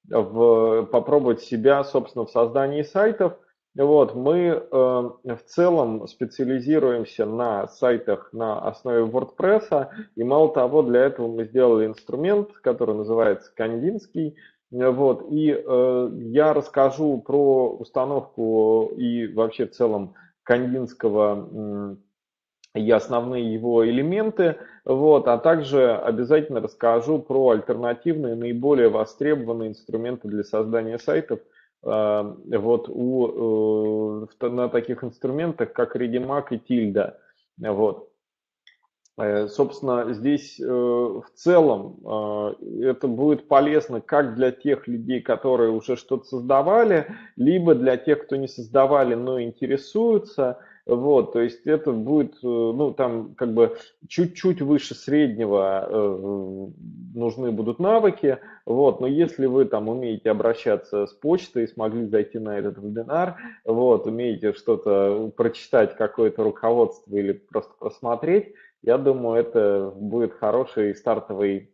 себя, собственно, в создании сайтов. Вот, мы в целом специализируемся на сайтах на основе WordPress, и мало того, для этого мы сделали инструмент, который называется Кандинский. Вот, и я расскажу про установку и вообще в целом Кандинского и основные его элементы, вот, а также обязательно расскажу про альтернативные, наиболее востребованные инструменты для создания сайтов. Вот на таких инструментах, как Redimac и Tilda. Вот. Собственно, здесь в целом это будет полезно как для тех людей, которые уже что-то создавали, либо для тех, кто не создавали, но интересуются. Вот, то есть это будет, ну, там как бы чуть-чуть выше среднего нужны будут навыки, вот, но если вы там умеете обращаться с почтой, смогли зайти на этот вебинар, вот, умеете что-то прочитать, какое-то руководство или просто просмотреть, я думаю, это будет хорошей стартовой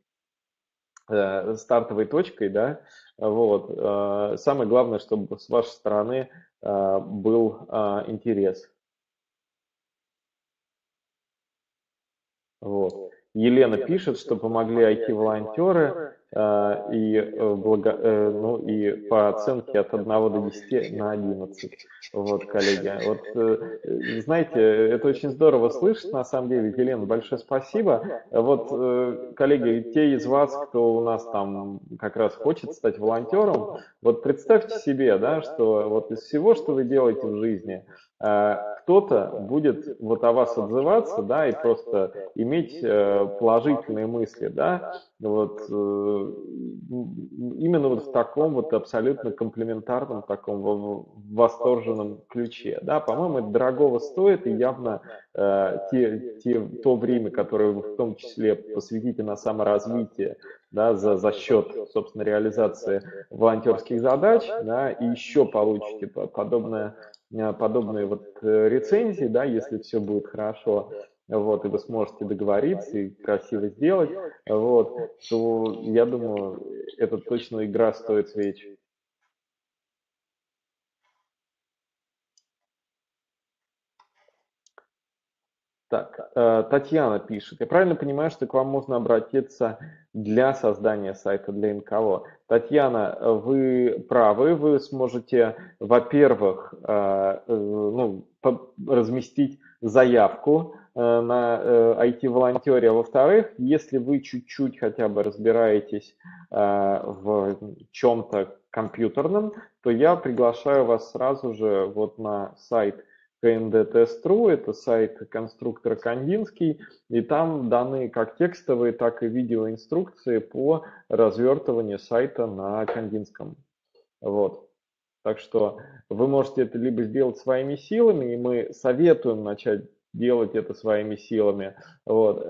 точкой, да, вот. Самое главное, чтобы с вашей стороны был интерес. Вот. Елена пишет, что помогли IT-волонтеры и по оценке от 1 до 10 на 11. Вот, коллеги. Вот, знаете, это очень здорово слышать, на самом деле. Елена, большое спасибо. Вот, коллеги, те из вас, кто у нас там как раз хочет стать волонтером, вот представьте себе, да, что вот из всего, что вы делаете в жизни, кто-то будет вот о вас отзываться, да, и просто иметь положительные мысли, да, вот именно вот в таком вот абсолютно комплиментарном, таком восторженном ключе, да, по-моему, это дорогого стоит, и явно то время, которое вы в том числе посвятите на саморазвитие, да, за счет, собственно, реализации волонтерских задач, да, и еще получите подобные вот рецензии, да, если все будет хорошо, вот, и вы сможете договориться и красиво сделать, вот, то, я думаю, это точно игра стоит свеч. Так, Татьяна пишет, я правильно понимаю, что к вам можно обратиться для создания сайта для НКО? Татьяна, вы правы, вы сможете, во-первых, разместить заявку на IT-волонтере, а во-вторых, если вы чуть-чуть хотя бы разбираетесь в чем-то компьютерном, то я приглашаю вас сразу же вот на сайт KND-Test.ru, это сайт конструктора Кандинский, и там даны как текстовые, так и видеоинструкции по развертыванию сайта на Кандинском. Вот. Так что вы можете это либо сделать своими силами, и мы советуем начать делать это своими силами. Вот.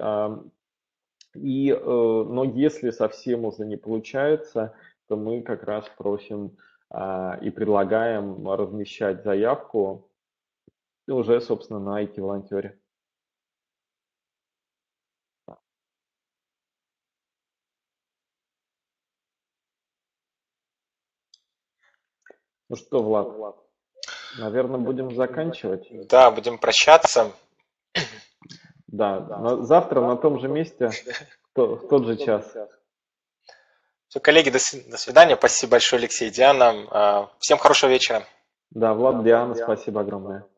Но если совсем уже не получается, то мы как раз просим и предлагаем размещать заявку уже, собственно, на IT-волонтере. Ну что, Влад, наверное, будем заканчивать. Да, будем прощаться. Да, завтра на том же месте, в тот же час. Все, коллеги, до свидания. Спасибо большое, Алексей, Диана. Всем хорошего вечера. Да, Влад, Диана, спасибо огромное.